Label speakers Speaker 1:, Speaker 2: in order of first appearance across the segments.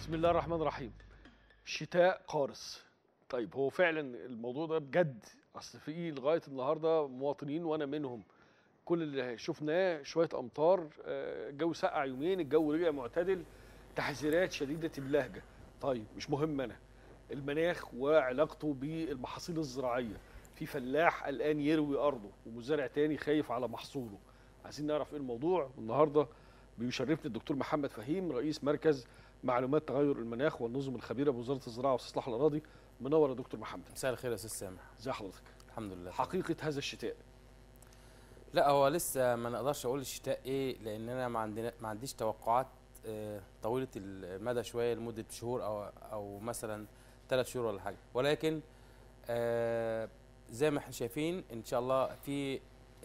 Speaker 1: بسم الله الرحمن الرحيم. الشتاء قارس. طيب هو فعلا الموضوع ده بجد، اصل في لغايه النهارده مواطنين وانا منهم، كل اللي شفناه شويه امطار، الجو سقع يومين، الجو رجع معتدل، تحذيرات شديده اللهجه. طيب مش مهم انا المناخ وعلاقته بالمحاصيل الزراعيه. في فلاح الان يروي ارضه ومزارع تاني خايف على محصوله. عايزين نعرف ايه الموضوع. والنهارده بيشرفني الدكتور محمد فهيم، رئيس مركز معلومات تغير المناخ والنظم الخبيره بوزاره الزراعه واستصلاح الاراضي. منور يا دكتور محمد.
Speaker 2: مساء الخير يا استاذ سامح.
Speaker 1: ازي حضرتك؟
Speaker 2: الحمد لله.
Speaker 1: حقيقه هذا الشتاء.
Speaker 2: لا هو لسه ما نقدرش اقول الشتاء ايه، لان انا ما عنديش توقعات طويله المدى شويه لمده شهور او مثلا 3 شهور ولا حاجه، ولكن زي ما احنا شايفين ان شاء الله في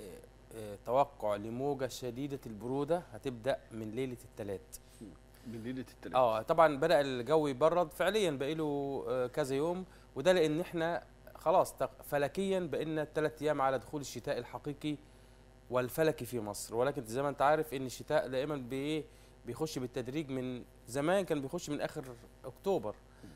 Speaker 2: توقع لموجه شديده البروده هتبدا من ليله الثلاث.
Speaker 1: من ليله الثلاث.
Speaker 2: طبعا بدأ الجو يبرد فعليا بقاله كذا يوم، وده لان احنا خلاص فلكيا بقينا 3 ايام على دخول الشتاء الحقيقي والفلكي في مصر، ولكن زي ما انت عارف ان الشتاء دائما بيخش بالتدريج، من زمان كان بيخش من اخر اكتوبر.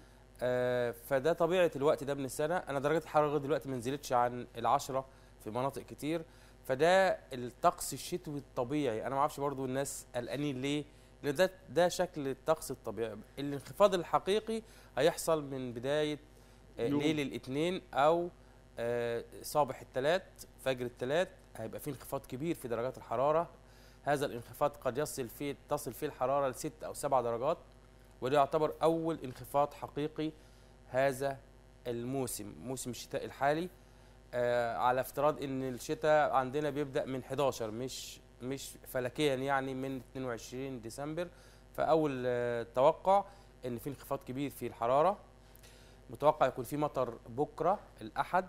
Speaker 2: فده طبيعه الوقت ده من السنه. انا درجه الحراره دلوقتي ما نزلتش عن ال10 في مناطق كتير، فده الطقس الشتوي الطبيعي. انا ما اعرفش برضو الناس قلقانين ليه، لان ده شكل الطقس الطبيعي. الانخفاض الحقيقي هيحصل من بدايه ليل الاثنين او صباح الثلاث، فجر الثلاث، هيبقى فيه انخفاض كبير في درجات الحراره. هذا الانخفاض قد تصل فيه الحراره ل6 أو 7 درجات، وده يعتبر اول انخفاض حقيقي هذا الموسم، موسم الشتاء الحالي. على افتراض ان الشتاء عندنا بيبدا من 11، مش فلكيا يعني من 22 ديسمبر. فاول توقع ان في انخفاض كبير في الحراره. متوقع يكون في مطر بكره الاحد،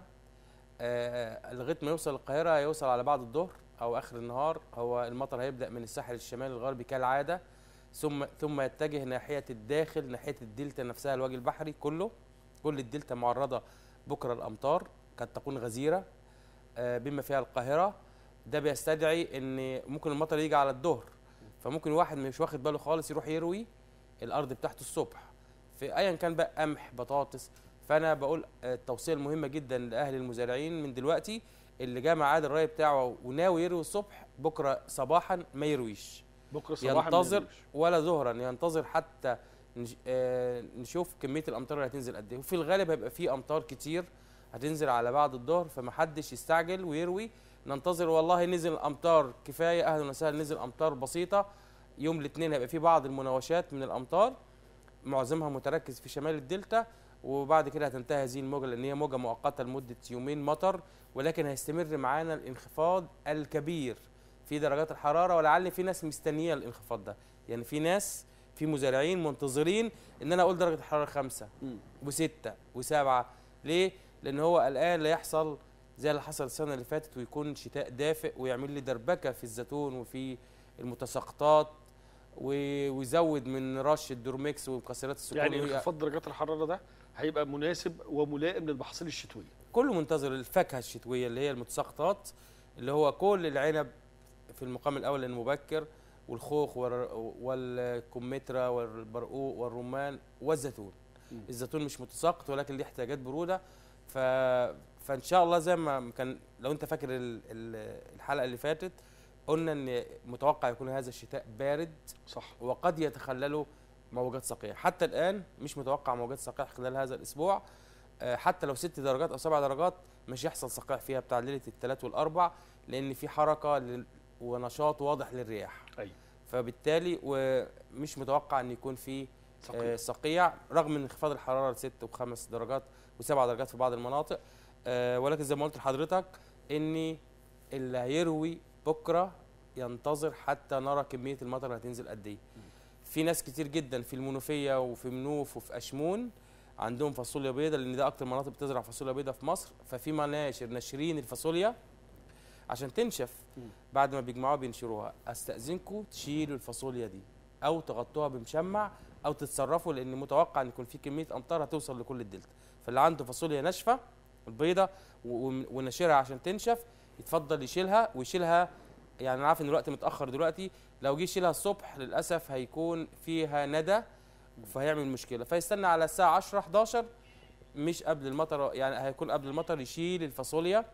Speaker 2: لغايه ما يوصل القاهره هيوصل على بعد الظهر او اخر النهار. هو المطر هيبدا من الساحل الشمالي الغربي كالعاده، ثم يتجه ناحيه الداخل، ناحيه الدلتا نفسها، الوجه البحري كل الدلتا معرضه بكره الامطار قد تكون غزيره بما فيها القاهره. ده بيستدعي ان ممكن المطر يجي على الظهر، فممكن واحد مش واخد باله خالص يروح يروي الارض بتاعته الصبح في ايا كان بقى، قمح، بطاطس. فانا بقول التوصيه المهمه جدا لاهل المزارعين من دلوقتي، اللي جه ميعاد الري بتاعه وناوي يروي الصبح بكره صباحا ما يرويش،
Speaker 1: بكره صباحا
Speaker 2: ينتظر ولا ظهرا، ينتظر حتى نشوف كميه الامطار اللي هتنزل قد ايه. وفي الغالب هيبقى في امطار كتير هتنزل على بعد الظهر، فمحدش يستعجل ويروي. ننتظر والله نزل امطار كفايه، اهلا وسهلا، نزل امطار بسيطه. يوم الاثنين هيبقى في بعض المناوشات من الامطار، معظمها متركز في شمال الدلتا، وبعد كده هتنتهي هذه الموجه، لان هي موجه مؤقته لمده يومين مطر، ولكن هيستمر معانا الانخفاض الكبير في درجات الحراره. ولعل في ناس مستنيه الانخفاض ده، يعني في مزارعين منتظرين ان انا اقول درجه الحراره 5 و6 و7. ليه؟ لان هو قلقان لا يحصل زي اللي حصل السنه اللي فاتت ويكون شتاء دافئ ويعمل لي دربكه في الزيتون وفي المتساقطات، ويزود من رش الدورميكس ومكسرات السكر.
Speaker 1: يعني انخفاض درجات الحراره ده هيبقى مناسب وملائم للمحاصيل الشتويه.
Speaker 2: كله منتظر الفاكهه الشتويه اللي هي المتساقطات، اللي هو كل العنب في المقام الاول المبكر، والخوخ والكمثرى والبرقوق والرمان والزيتون. الزيتون مش متساقط ولكن ليه احتياجات بروده. فان شاء الله زي ما كان، لو انت فاكر الحلقه اللي فاتت قلنا ان متوقع يكون هذا الشتاء بارد،
Speaker 1: صح،
Speaker 2: وقد يتخلله موجات صقيع. حتى الان مش متوقع موجات صقيع خلال هذا الاسبوع. حتى لو 6 درجات او 7 درجات مش يحصل صقيع فيها بتاع ليله الثلاث والاربع، لان في حركه ونشاط واضح للرياح.
Speaker 1: ايوه،
Speaker 2: فبالتالي ومش متوقع ان يكون في صقيع رغم ان انخفاض الحراره ل6 و5 درجات و7 درجات في بعض المناطق. ولكن زي ما قلت لحضرتك ان اللي هيروي بكره ينتظر حتى نرى كميه المطر اللي هتنزل قد ايه. في ناس كتير جدا في المنوفيه وفي منوف وفي اشمون عندهم فاصوليا بيضاء، لان ده اكتر مناطق بتزرع فاصوليا بيضاء في مصر. ففي مناشر ناشرين الفاصوليا عشان تنشف، بعد ما بيجمعوها بينشروها. استاذنكم تشيلوا الفاصوليا دي او تغطوها بمشمع او تتصرفوا، لان متوقع ان يكون في كميه امطار هتوصل لكل الدلتا. فاللي عنده فاصوليا ناشفه البيضه ونشرها عشان تنشف يتفضل يشيلها، ويشيلها. يعني انا عارف ان الوقت متاخر دلوقتي، لو جه يشيلها الصبح للاسف هيكون فيها ندى فهيعمل مشكله، فيستنى على الساعه 10 11 مش قبل المطر، يعني هيكون قبل المطر يشيل الفاصوليا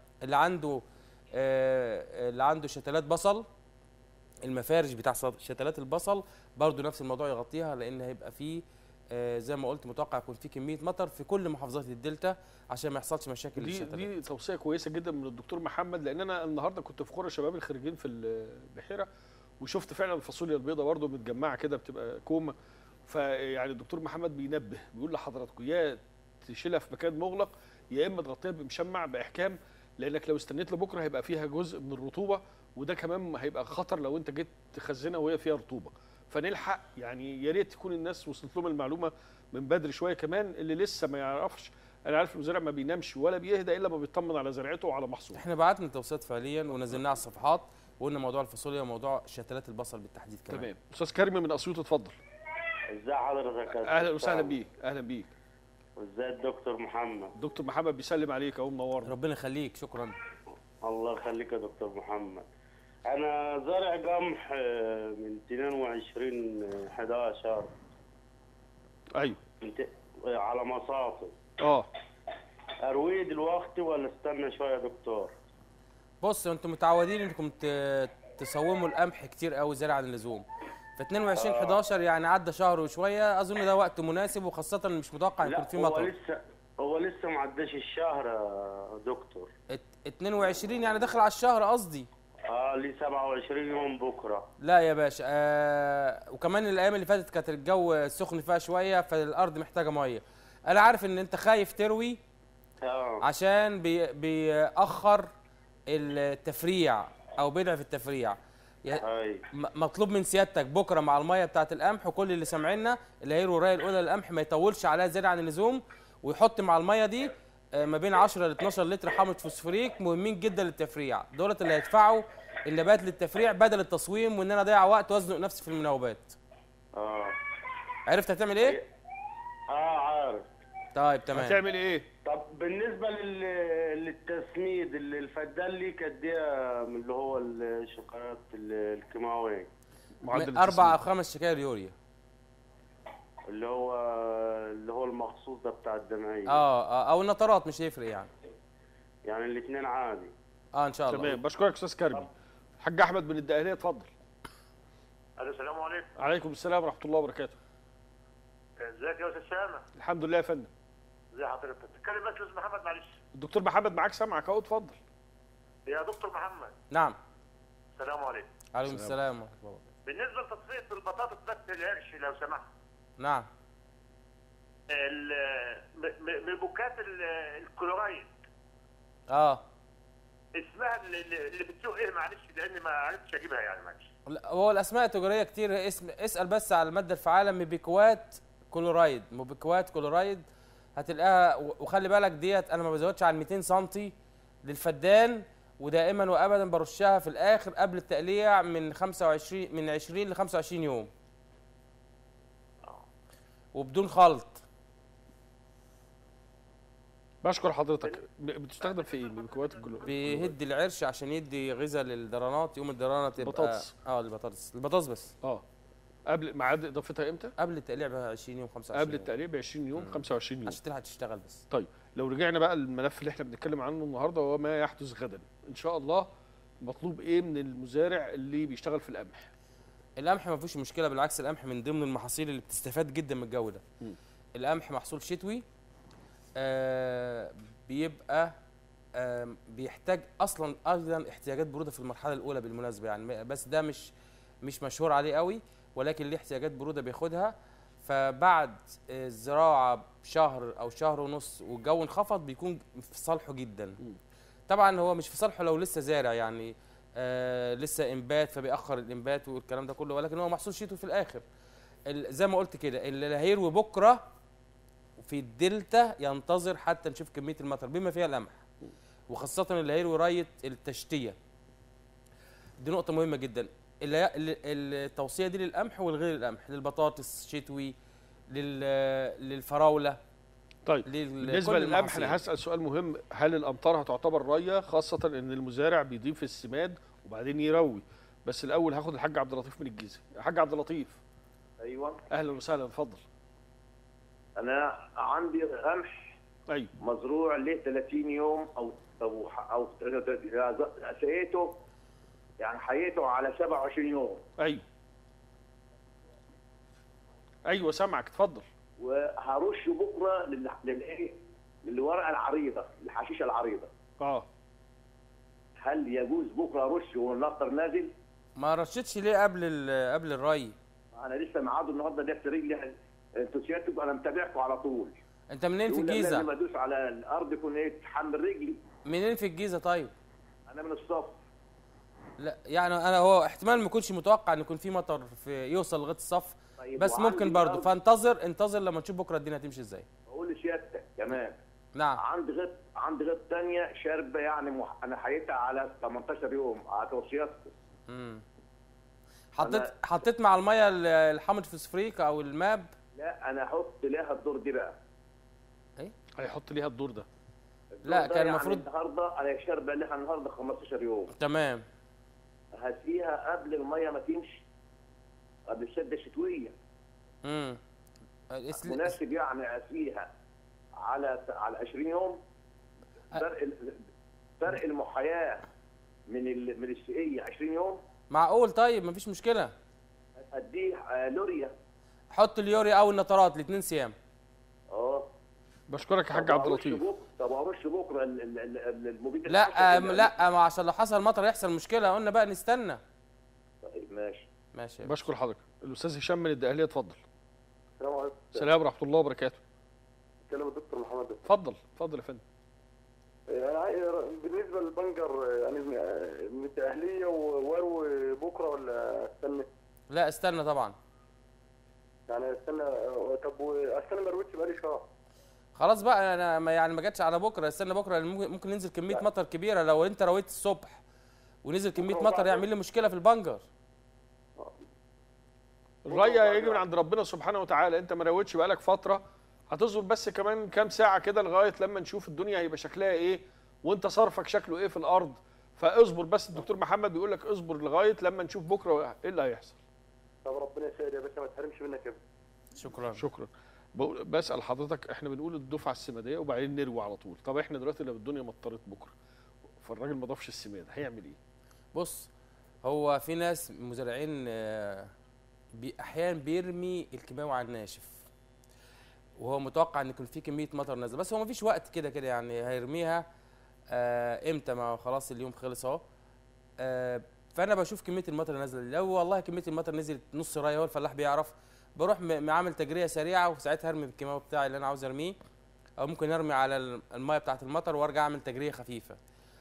Speaker 2: اللي عنده شتلات بصل، المفارش بتاع شتلات البصل برضو نفس الموضوع يغطيها، لان هيبقى فيه زي ما قلت متوقع يكون في كميه مطر في كل محافظات الدلتا عشان ما يحصلش مشاكل للشتلات.
Speaker 1: دي توصيه كويسه جدا من الدكتور محمد، لان انا النهارده كنت في قرى شباب الخريجين في البحيره، وشفت فعلا الفاصوليا البيضاء برضه متجمعه كده بتبقى كومه. فيعني الدكتور محمد بينبه، بيقول لحضراتكم يا تشيلها في مكان مغلق، يا اما تغطيها بمشمع باحكام، لانك لو استنيت لبكره هيبقى فيها جزء من الرطوبه، وده كمان هيبقى خطر لو انت جيت تخزنها وهي فيها رطوبه. فنلحق يعني، يا ريت تكون الناس وصلت لهم المعلومه من بدري شويه. كمان اللي لسه ما يعرفش، انا عارف المزارع ما بينامش ولا بيهدى الا ما بيطمن على زرعته وعلى محصوله.
Speaker 2: احنا بعتنا توصيات فعليا ونزلناها على الصفحات، وقلنا موضوع الفاصوليا وموضوع شتلات البصل بالتحديد كمان.
Speaker 1: تمام. استاذ كريم من اسيوط، اتفضل.
Speaker 3: ازي حضرتك يا
Speaker 1: اهلا وسهلا بيك. اهلا بيك.
Speaker 3: وازاي الدكتور محمد؟
Speaker 1: دكتور محمد بيسلم عليك اهو، منورنا.
Speaker 2: ربنا يخليك، شكرا.
Speaker 3: الله يخليك يا دكتور محمد. انا زارع قمح من 22/11
Speaker 1: ايوه
Speaker 3: على مصاصي. ارويه دلوقتي ولا استنى شويه يا دكتور؟
Speaker 2: بص، انتم متعودين انكم تصوموا القمح كتير قوي زياده عن اللزوم، ف 22/11 يعني عدى شهر وشويه، اظن ده وقت مناسب، وخاصه ان مش متوقع يكون في مطر.
Speaker 3: هو لسه ما عداش الشهر يا دكتور.
Speaker 2: 22 يعني داخل على الشهر قصدي.
Speaker 3: ليه 27 يوم بكره.
Speaker 2: لا يا باشا، وكمان الايام اللي فاتت كانت الجو سخن فيها شويه، فالارض محتاجه ميه. انا عارف ان انت خايف تروي عشان بيأخر التفريع او بيضعف التفريع. مطلوب من سيادتك بكره مع الميه بتاعه القمح، وكل اللي سامعينا اللي هيروا الرايه الاولى للقمح ما يطولش عليها زياده عن اللزوم، ويحط مع الميه دي ما بين 10 ل 12 لتر حامض فوسفوريك، مهمين جدا للتفريع، دولت اللي هيدفعوا النبات للتفريع بدل التصويم، وان انا اضيع وقت وازنق نفسي في المناوبات. عرفت هتعمل ايه؟
Speaker 3: عارف.
Speaker 2: طيب تمام.
Speaker 1: هتعمل ايه؟
Speaker 3: طب بالنسبه للتسميد، الفدان ليك قد ايه من اللي هو الشقيرات الكيماويه؟
Speaker 2: من 4 أو 5 شكاير يوريا.
Speaker 3: اللي هو المخصوص ده بتاع الدمعيه.
Speaker 2: او النطرات مش هيفرق
Speaker 3: يعني الاثنين عادي.
Speaker 2: ان شاء الله.
Speaker 1: تمام. بشكرك استاذ كرمي. الحاج احمد من الدقهليه، اتفضل.
Speaker 4: السلام عليكم.
Speaker 1: عليكم السلام ورحمه الله وبركاته.
Speaker 4: ازيك يا استاذ سامح؟
Speaker 1: الحمد لله يا فندم.
Speaker 4: ازي حضرتك؟ تتكلم بس استاذ محمد معلش.
Speaker 1: الدكتور محمد معاك، سامعك اهو، اتفضل.
Speaker 4: يا دكتور محمد.
Speaker 2: نعم.
Speaker 4: السلام عليكم.
Speaker 2: عليكم السلام ورحمه الله.
Speaker 4: بالنسبه لتصفيه البطاطس بس القرش لو سمحت.
Speaker 2: نعم.
Speaker 4: مبكات الكلورايد.
Speaker 2: اسمها
Speaker 4: اللي بتسوق ايه معلش، لاني ما عرفتش اجيبها يعني معلش.
Speaker 2: هو الاسماء التجاريه كتير، اسال بس على الماده الفعاله مبكوات كلورايد، مبكوات كلورايد هتلاقيها. وخلي بالك ديت انا ما بزودش عن 200 سم للفدان، ودائما وابدا برشها في الاخر قبل التقليع من 20 ل 25 يوم وبدون خلط.
Speaker 1: بشكر حضرتك. بتستخدم في ايه مبكوات الجلوكوز؟
Speaker 2: بيهدي العرش عشان يدي غذاء للدرانات، يوم الدرانه تبقى
Speaker 1: بطاطس.
Speaker 2: البطاطس بس.
Speaker 1: قبل ميعاد اضافتها امتى؟
Speaker 2: قبل التقليع ب 20 يوم 25
Speaker 1: قبل التقليع ب 20 يوم 25 يوم
Speaker 2: عشان تلحق تشتغل بس.
Speaker 1: طيب لو رجعنا بقى الملف اللي احنا بنتكلم عنه النهارده وما يحدث غدا ان شاء الله، مطلوب ايه من المزارع اللي بيشتغل في القمح؟
Speaker 2: القمح ما فيهوش مشكله، بالعكس القمح من ضمن المحاصيل اللي بتستفاد جدا من الجو ده. القمح محصول شتوي، بيبقى بيحتاج اصلا ايضا احتياجات بروده في المرحله الاولى بالمناسبه يعني، بس ده مش مشهور عليه قوي، ولكن ليه احتياجات بروده بياخدها. فبعد الزراعه بشهر او شهر ونص والجو انخفض بيكون في صالحه جدا. طبعا هو مش في صالحه لو لسه زارع يعني، لسه انبات فبيأخر الانبات والكلام ده كله، ولكن هو محصول شتوي في الاخر. زي ما قلت كده، اللي هيروي بكره في الدلتا ينتظر حتى نشوف كميه المطر بما فيها القمح، وخاصه اللي هيروي رايه التشتيه. دي نقطه مهمه جدا. التوصيه دي للقمح والغير القمح، للبطاطس شتوي، للفراوله.
Speaker 1: طيب بالنسبه للقمح انا هسال سؤال مهم، هل الامطار هتعتبر رايه، خاصه ان المزارع بيضيف السماد وبعدين يروي؟ بس الاول هاخد الحاج عبد اللطيف من الجيزه. الحاج عبد اللطيف.
Speaker 5: ايوه
Speaker 1: اهلا وسهلا، اتفضل.
Speaker 4: انا عندي قمح
Speaker 1: ايوه
Speaker 4: مزروع له 30 يوم او سقيته، يعني حيته على 27 يوم،
Speaker 1: ايوه ايوه سامعك اتفضل.
Speaker 4: وهرش بكره للايه؟ للورقه العريضه، الحشيشه العريضه.
Speaker 1: اه
Speaker 4: هل يجوز بكره ارش والنطر نازل؟
Speaker 2: ما رشتش ليه قبل الري؟
Speaker 4: انا لسه معاده النهارده ده في رجلي. انتوا سيادتكم انا متابعكم على طول.
Speaker 2: انت منين في
Speaker 4: يقول
Speaker 2: الجيزه؟
Speaker 4: لازم ادوس على الارض يكون ايه؟ تحمل رجلي.
Speaker 2: منين في الجيزه طيب؟
Speaker 4: انا من الصف.
Speaker 2: لا يعني انا هو احتمال ما يكونش متوقع ان يكون في مطر يوصل لغايه الصف.
Speaker 4: طيب
Speaker 2: بس
Speaker 4: وعندي
Speaker 2: ممكن برضه،
Speaker 4: الأرض.
Speaker 2: فانتظر لما تشوف بكره الدنيا هتمشي ازاي.
Speaker 4: بقول لسيادتك كمان
Speaker 2: نعم.
Speaker 4: عندي غيط ثانيه شاربه، يعني انا حيتها على 18 يوم على توصياتكم.
Speaker 2: حطيت مع الميه الحامض فوسفوريك او الماب؟
Speaker 4: لا انا احط لها الدور دي بقى.
Speaker 2: ايه
Speaker 1: هيحط ليها الدور ده.
Speaker 2: لا
Speaker 4: ده
Speaker 2: كان
Speaker 4: يعني
Speaker 2: المفروض
Speaker 4: النهارده انا شاربه لها النهارده 15 يوم.
Speaker 2: تمام.
Speaker 4: هسقيها قبل الميه ما تمشي، قبل الشده الشتويه. مناسب يعني اسقيها على 20 يوم. فرق المحياه من السقيه 20 يوم.
Speaker 2: معقول؟ طيب مفيش مشكله.
Speaker 4: اديه لوريا.
Speaker 2: حط اليوريا او النترات الاثنين سيام.
Speaker 1: بشكرك يا حاج عبد اللطيف.
Speaker 4: طب ارش بكره المبيد؟
Speaker 2: لا ما عشان لو حصل مطر يحصل مشكله، قلنا بقى نستنى.
Speaker 4: طيب ماشي.
Speaker 1: بشكر حضرتك. الاستاذ هشام من الدقهليه اتفضل.
Speaker 5: السلام عليكم.
Speaker 1: السلام ورحمه الله وبركاته.
Speaker 5: كلام الدكتور محمد.
Speaker 1: اتفضل يا فندم.
Speaker 5: بالنسبه للبنجر يعني من الدقهليه واروي بكره ولا استنى؟
Speaker 2: لا استنى طبعا.
Speaker 5: يعني استنى. طب استنى ما ارويش بقالي شهر.
Speaker 2: خلاص بقى انا ما جاتش على بكره، استنى بكره ممكن ننزل كميه مطر كبيره. لو انت رويت الصبح ونزل كميه مطر يعمل لي مشكله في البنجر.
Speaker 1: الري هيجي من عند ربنا سبحانه وتعالى. انت ما رويتش بقالك فتره، هتصبر بس كمان كام ساعه كده لغايه لما نشوف الدنيا هيبقى شكلها ايه وانت صرفك شكله ايه في الارض. فاصبر بس. الدكتور محمد بيقول لك اصبر لغايه لما نشوف بكره ايه اللي هيحصل.
Speaker 5: طب ربنا يسعدك يا باشا، ما تحرمش منك يا ابني.
Speaker 2: شكرا.
Speaker 1: بسال حضرتك، احنا بنقول الدفعه السماديه وبعدين نروي على طول. طب احنا دلوقتي لو الدنيا مطرت بكره فالراجل ما ضافش السماد هيعمل ايه؟
Speaker 2: بص، هو في ناس مزارعين احيانا بيرمي الكيماوي على الناشف وهو متوقع ان يكون في كميه مطر نازله، بس هو مفيش وقت كده يعني هيرميها امتى؟ ما خلاص اليوم خلص اهو. فانا بشوف كميه المطر نازله، لو والله كميه المطر نزلت نص رايه هو الفلاح بيعرف، بروح عامل تجريه سريعه وساعتها ارمي بالكيماوي بتاعي اللي انا عاوز ارميه، او ممكن ارمي على الميه بتاعه المطر وارجع اعمل تجريه خفيفه.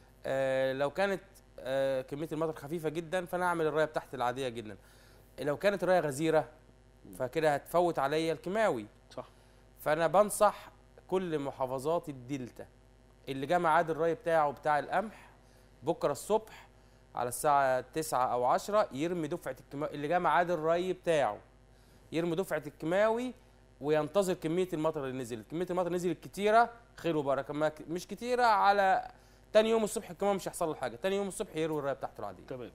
Speaker 2: لو كانت كميه المطر خفيفه جدا فانا اعمل الرايه بتاعتي العاديه جدا. لو كانت الرايه غزيره فكده هتفوت عليا الكيماوي.
Speaker 1: صح.
Speaker 2: فانا بنصح كل محافظات الدلتا اللي جه ميعاد الري بتاعه بتاع القمح بكره الصبح على الساعه 9 او 10 يرمي دفعه الكيماوي. اللي جه ميعاد الري بتاعه يرمي دفعه الكيماوي وينتظر كميه المطر اللي نزلت. كميه المطر نزلت كتيره خير وبركه، ما مش كتيره على تاني يوم الصبح الكيماوي مش هيحصل له حاجه، تاني يوم الصبح يروي الري بتاعته العاديه.
Speaker 1: تمام.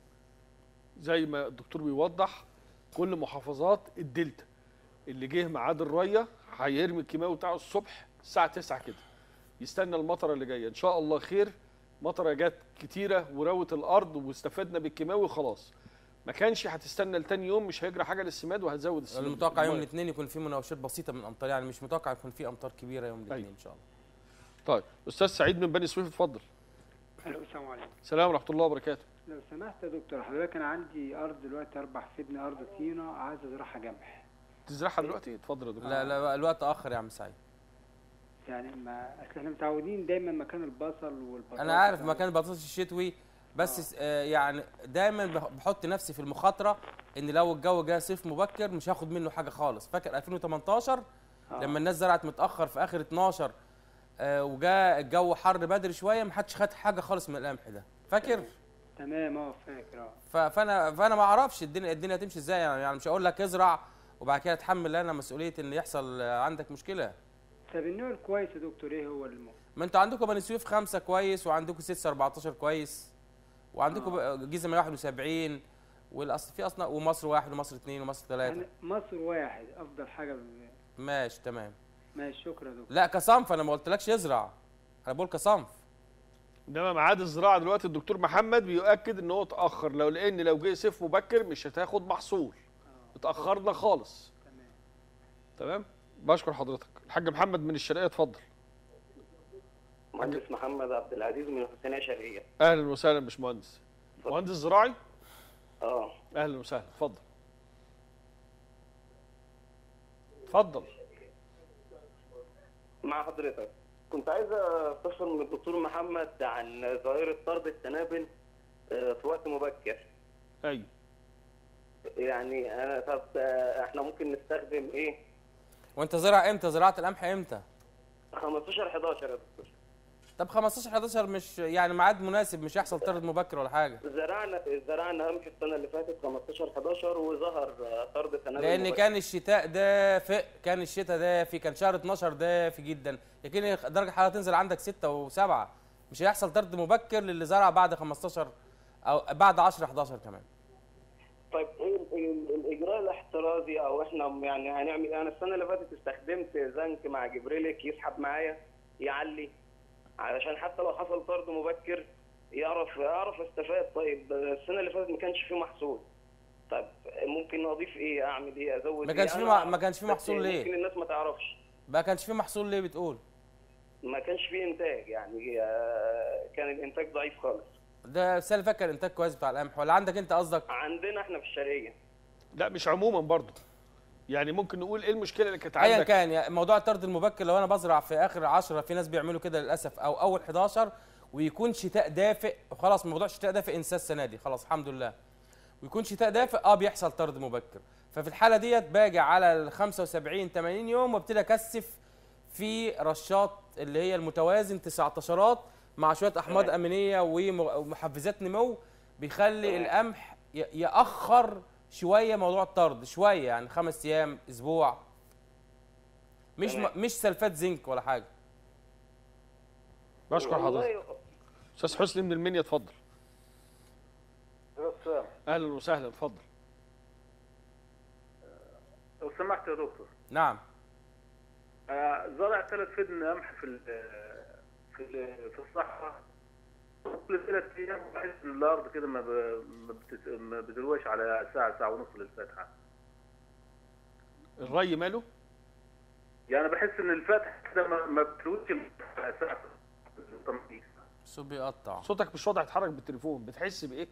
Speaker 1: زي ما الدكتور بيوضح، كل محافظات الدلتا اللي جه ميعاد الريه هيرمي الكيماوي بتاعه الصبح الساعه 9 كده، يستنى المطره اللي جايه ان شاء الله خير. مطره جت كتيره وروت الارض واستفدنا بالكيماوي خلاص. ما كانش هتستنى لتاني يوم، مش هيجرى حاجه للسماد وهتزود السماد.
Speaker 2: المتوقع يوم الاثنين يكون في مناوشات بسيطه من امطار، يعني مش متوقع يكون في امطار كبيره يوم الاثنين ان شاء الله.
Speaker 1: طيب استاذ سعيد من بني سويف اتفضل.
Speaker 6: السلام عليكم.
Speaker 1: السلام ورحمه الله وبركاته.
Speaker 6: لو سمحت يا دكتور، حضرتك انا عندي ارض دلوقتي 4 فدن ارض طينه عايز ازرعها قمح.
Speaker 1: تزرعها دلوقتي؟ اتفضل يا دكتور.
Speaker 2: لا الوقت اخر يا عم سعيد.
Speaker 6: يعني ما اصل احنا متعودين دايما مكان البصل والبطاطس.
Speaker 2: انا عارف مكان البطاطس الشتوي، بس يعني دايما بحط نفسي في المخاطره ان لو الجو جه صيف مبكر مش هاخد منه حاجه خالص. فاكر 2018 لما الناس زرعت متاخر في اخر 12 وجاء الجو حر بدري شويه ما حدش خد حاجه خالص من القمح ده، فاكر؟
Speaker 6: تمام فاكر.
Speaker 2: فانا ما اعرفش الدنيا هتمشي ازاي، يعني مش هقول لك ازرع وبعد كده اتحمل انا مسؤوليه ان يحصل عندك مشكله.
Speaker 6: طب النوع الكويس يا دكتور ايه هو
Speaker 2: ما انتوا عندكم بني سويف 5 كويس، وعندكم 6 14 كويس، وعندكم جيزه 171 والاصل في اصلا، ومصر 1 ومصر 2 ومصر 3.
Speaker 6: يعني مصر 1 افضل حاجه
Speaker 2: ماشي تمام.
Speaker 6: ماشي، شكرا يا دكتور.
Speaker 2: لا كصنف، انا ما قلتلكش ازرع، انا بقول كصنف.
Speaker 1: انما ميعاد الزراعه دلوقتي الدكتور محمد بيؤكد ان هو اتاخر، لو جه صيف مبكر مش هتاخد محصول. اتاخرنا خالص. تمام. بشكر حضرتك. الحاج محمد من الشرقيه، اتفضل.
Speaker 5: مهندس محمد عبد العزيز من الحسينيه شرقيه.
Speaker 1: اهلا وسهلا يا باشمهندس. مهندس زراعي؟
Speaker 5: اه
Speaker 1: اهلا وسهلا، اتفضل. اتفضل.
Speaker 5: مع حضرتك. كنت عايز استفسر من الدكتور محمد عن ظاهره طرد السنابل في وقت مبكر.
Speaker 1: ايوه.
Speaker 5: يعني انا طب احنا ممكن نستخدم ايه؟
Speaker 2: وانت زرع امتى؟ زراعه القمح امتى؟
Speaker 5: 15/11 يا دكتور.
Speaker 2: طب 15/11 مش يعني ميعاد مناسب، مش هيحصل طرد مبكر ولا حاجه.
Speaker 5: زرعنا قمح السنه اللي فاتت 15/11 وظهر طرد سنابل
Speaker 2: لان
Speaker 5: مبكر.
Speaker 2: كان الشتاء دافئ، كان الشتاء دافي، كان شهر 12 دافي جدا، لكن درجه الحراره تنزل عندك 6 و7، مش هيحصل طرد مبكر للي زرع بعد 15 او بعد 10/11 كمان.
Speaker 5: طيب ايه الاجراء الاحترازي او احنا يعني هنعمل ايه؟ انا السنه اللي فاتت استخدمت زنك مع جبريلك يسحب معايا يعلي، علشان حتى لو حصل طرد مبكر اعرف استفاد. طيب السنه اللي فاتت ما كانش فيه محصول. طيب ممكن اضيف ايه؟ اعمل ايه؟ ازود
Speaker 2: ما كانش
Speaker 5: إيه؟
Speaker 2: فيه ما كانش فيه
Speaker 5: بس
Speaker 2: محصول ليه؟
Speaker 5: ممكن الناس ما تعرفش.
Speaker 2: ما كانش فيه محصول ليه بتقول؟
Speaker 5: ما كانش فيه انتاج، يعني كان الانتاج ضعيف خالص.
Speaker 2: ده السنه اللي فاتت كان الانتاج كويس بتاع القمح، ولا عندك انت قصدك؟
Speaker 5: عندنا احنا في الشرقيه.
Speaker 1: لا مش عموما برضه. يعني ممكن نقول ايه المشكله اللي كانت
Speaker 2: ايا
Speaker 1: عندك؟
Speaker 2: كان يعني موضوع الطرد المبكر، لو انا بزرع في اخر 10، في ناس بيعملوا كده للاسف، او اول 11 ويكون شتاء دافئ، وخلاص موضوع الشتاء دافئ انساه السنه دي، خلاص الحمد لله. ويكون شتاء دافئ بيحصل طرد مبكر. ففي الحاله ديت باجي على ال 75 80 يوم وابتدي اكثف في رشات اللي هي المتوازن 19 مع شويه احماض امينيه ومحفزات نمو، بيخلي القمح ياخر شويه موضوع الطرد شويه، يعني 5 ايام اسبوع، مش سلفات زنك ولا حاجه.
Speaker 1: بشكر حضرتك. استاذ حسني من المنيا، اتفضل. اهلا وسهلا، اتفضل.
Speaker 7: لو سمحت يا دكتور.
Speaker 2: نعم.
Speaker 7: زرع 3 فدن قمح في الصحراء. كل 3 ايام بحس ان الارض كده ما بترويش على ساعه ونص للفتحه.
Speaker 1: الري ماله؟
Speaker 7: يعني بحس ان الفتحه كده ما بترويش على ساعه التنظيف.
Speaker 2: الصوت بيقطع.
Speaker 1: صوتك مش واضح، اتحرك بالتليفون. بتحس بايه؟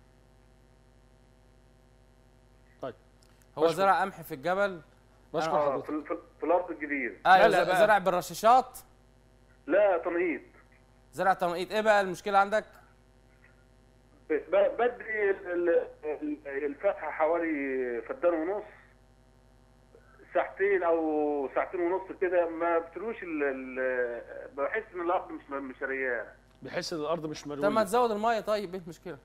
Speaker 1: طيب.
Speaker 2: هو زرع قمح في الجبل.
Speaker 1: بشكر حضرتك.
Speaker 7: في الارض الجديده.
Speaker 2: ايوه زرع بالرشاشات؟
Speaker 7: لا تنقيط.
Speaker 2: زرع تنقيط. ايه بقى المشكله عندك؟
Speaker 7: بدي الفتحه حوالي فدان ونص، ساعتين او ساعتين ونص كده، ما بتروش بحس ان الارض مش ريانه.
Speaker 1: بحس ان الارض مش مرويه.
Speaker 2: طب ما تزود الميه. طيب ايه المشكله؟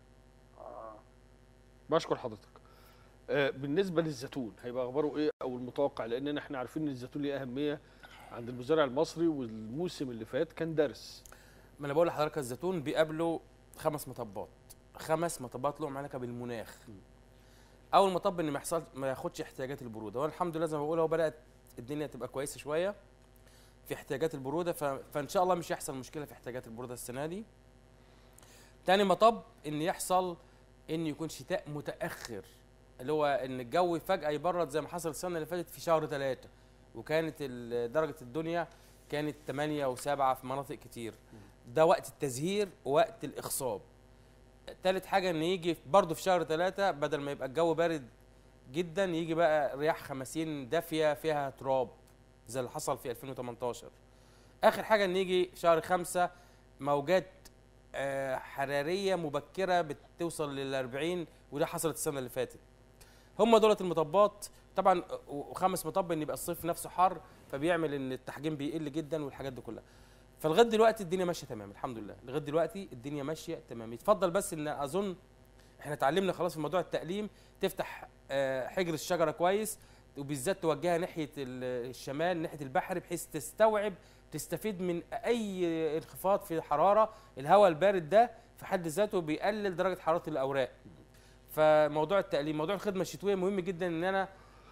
Speaker 1: بشكر حضرتك. بالنسبه للزيتون هيبقى اخباره ايه او المتوقع؟ لاننا احنا عارفين ان الزيتون ليه اهميه عند المزارع المصري، والموسم اللي فات كان درس.
Speaker 2: ما انا بقول لحضرتك الزيتون بيقابله 5 مطبات، 5 مطبات لهم علاقه بالمناخ. اول مطب ان ما ياخدش احتياجات البروده، وانا الحمد لله زي ما بقول اهو بدات الدنيا تبقى كويسه شويه في احتياجات البروده، فان شاء الله مش هيحصل مشكله في احتياجات البروده السنه دي. تاني مطب ان يحصل ان يكون شتاء متاخر، اللي هو ان الجو فجاه يبرد زي ما حصل السنه اللي فاتت في شهر 3، وكانت درجه الدنيا كانت 8 و7 في مناطق كتير. ده وقت التزهير ووقت الاخصاب. تالت حاجه ان يجي برضه في شهر 3 بدل ما يبقى الجو بارد جدا يجي بقى رياح خمسين دافيه فيها تراب زي اللي حصل في 2018. اخر حاجه ان يجي في شهر 5 موجات حراريه مبكره بتوصل لل40، وده حصلت السنه اللي فاتت. هم دولت المطبات. طبعا 5 مطب ان يبقى الصيف نفسه حر فبيعمل ان التحجيم بيقل جدا والحاجات دي كلها. فلغايه دلوقتي الدنيا ماشيه تمام الحمد لله، لغايه دلوقتي الدنيا ماشيه تمام. يتفضل بس ان اظن احنا اتعلمنا خلاص في موضوع التقليم، تفتح حجر الشجره كويس، وبالذات توجهها ناحيه الشمال ناحيه البحر، بحيث تستفيد من اي انخفاض في الحراره. الهواء البارد ده في حد ذاته بيقلل درجه حراره الاوراق. فموضوع التقليم، موضوع الخدمه الشتويه مهم جدا ان انا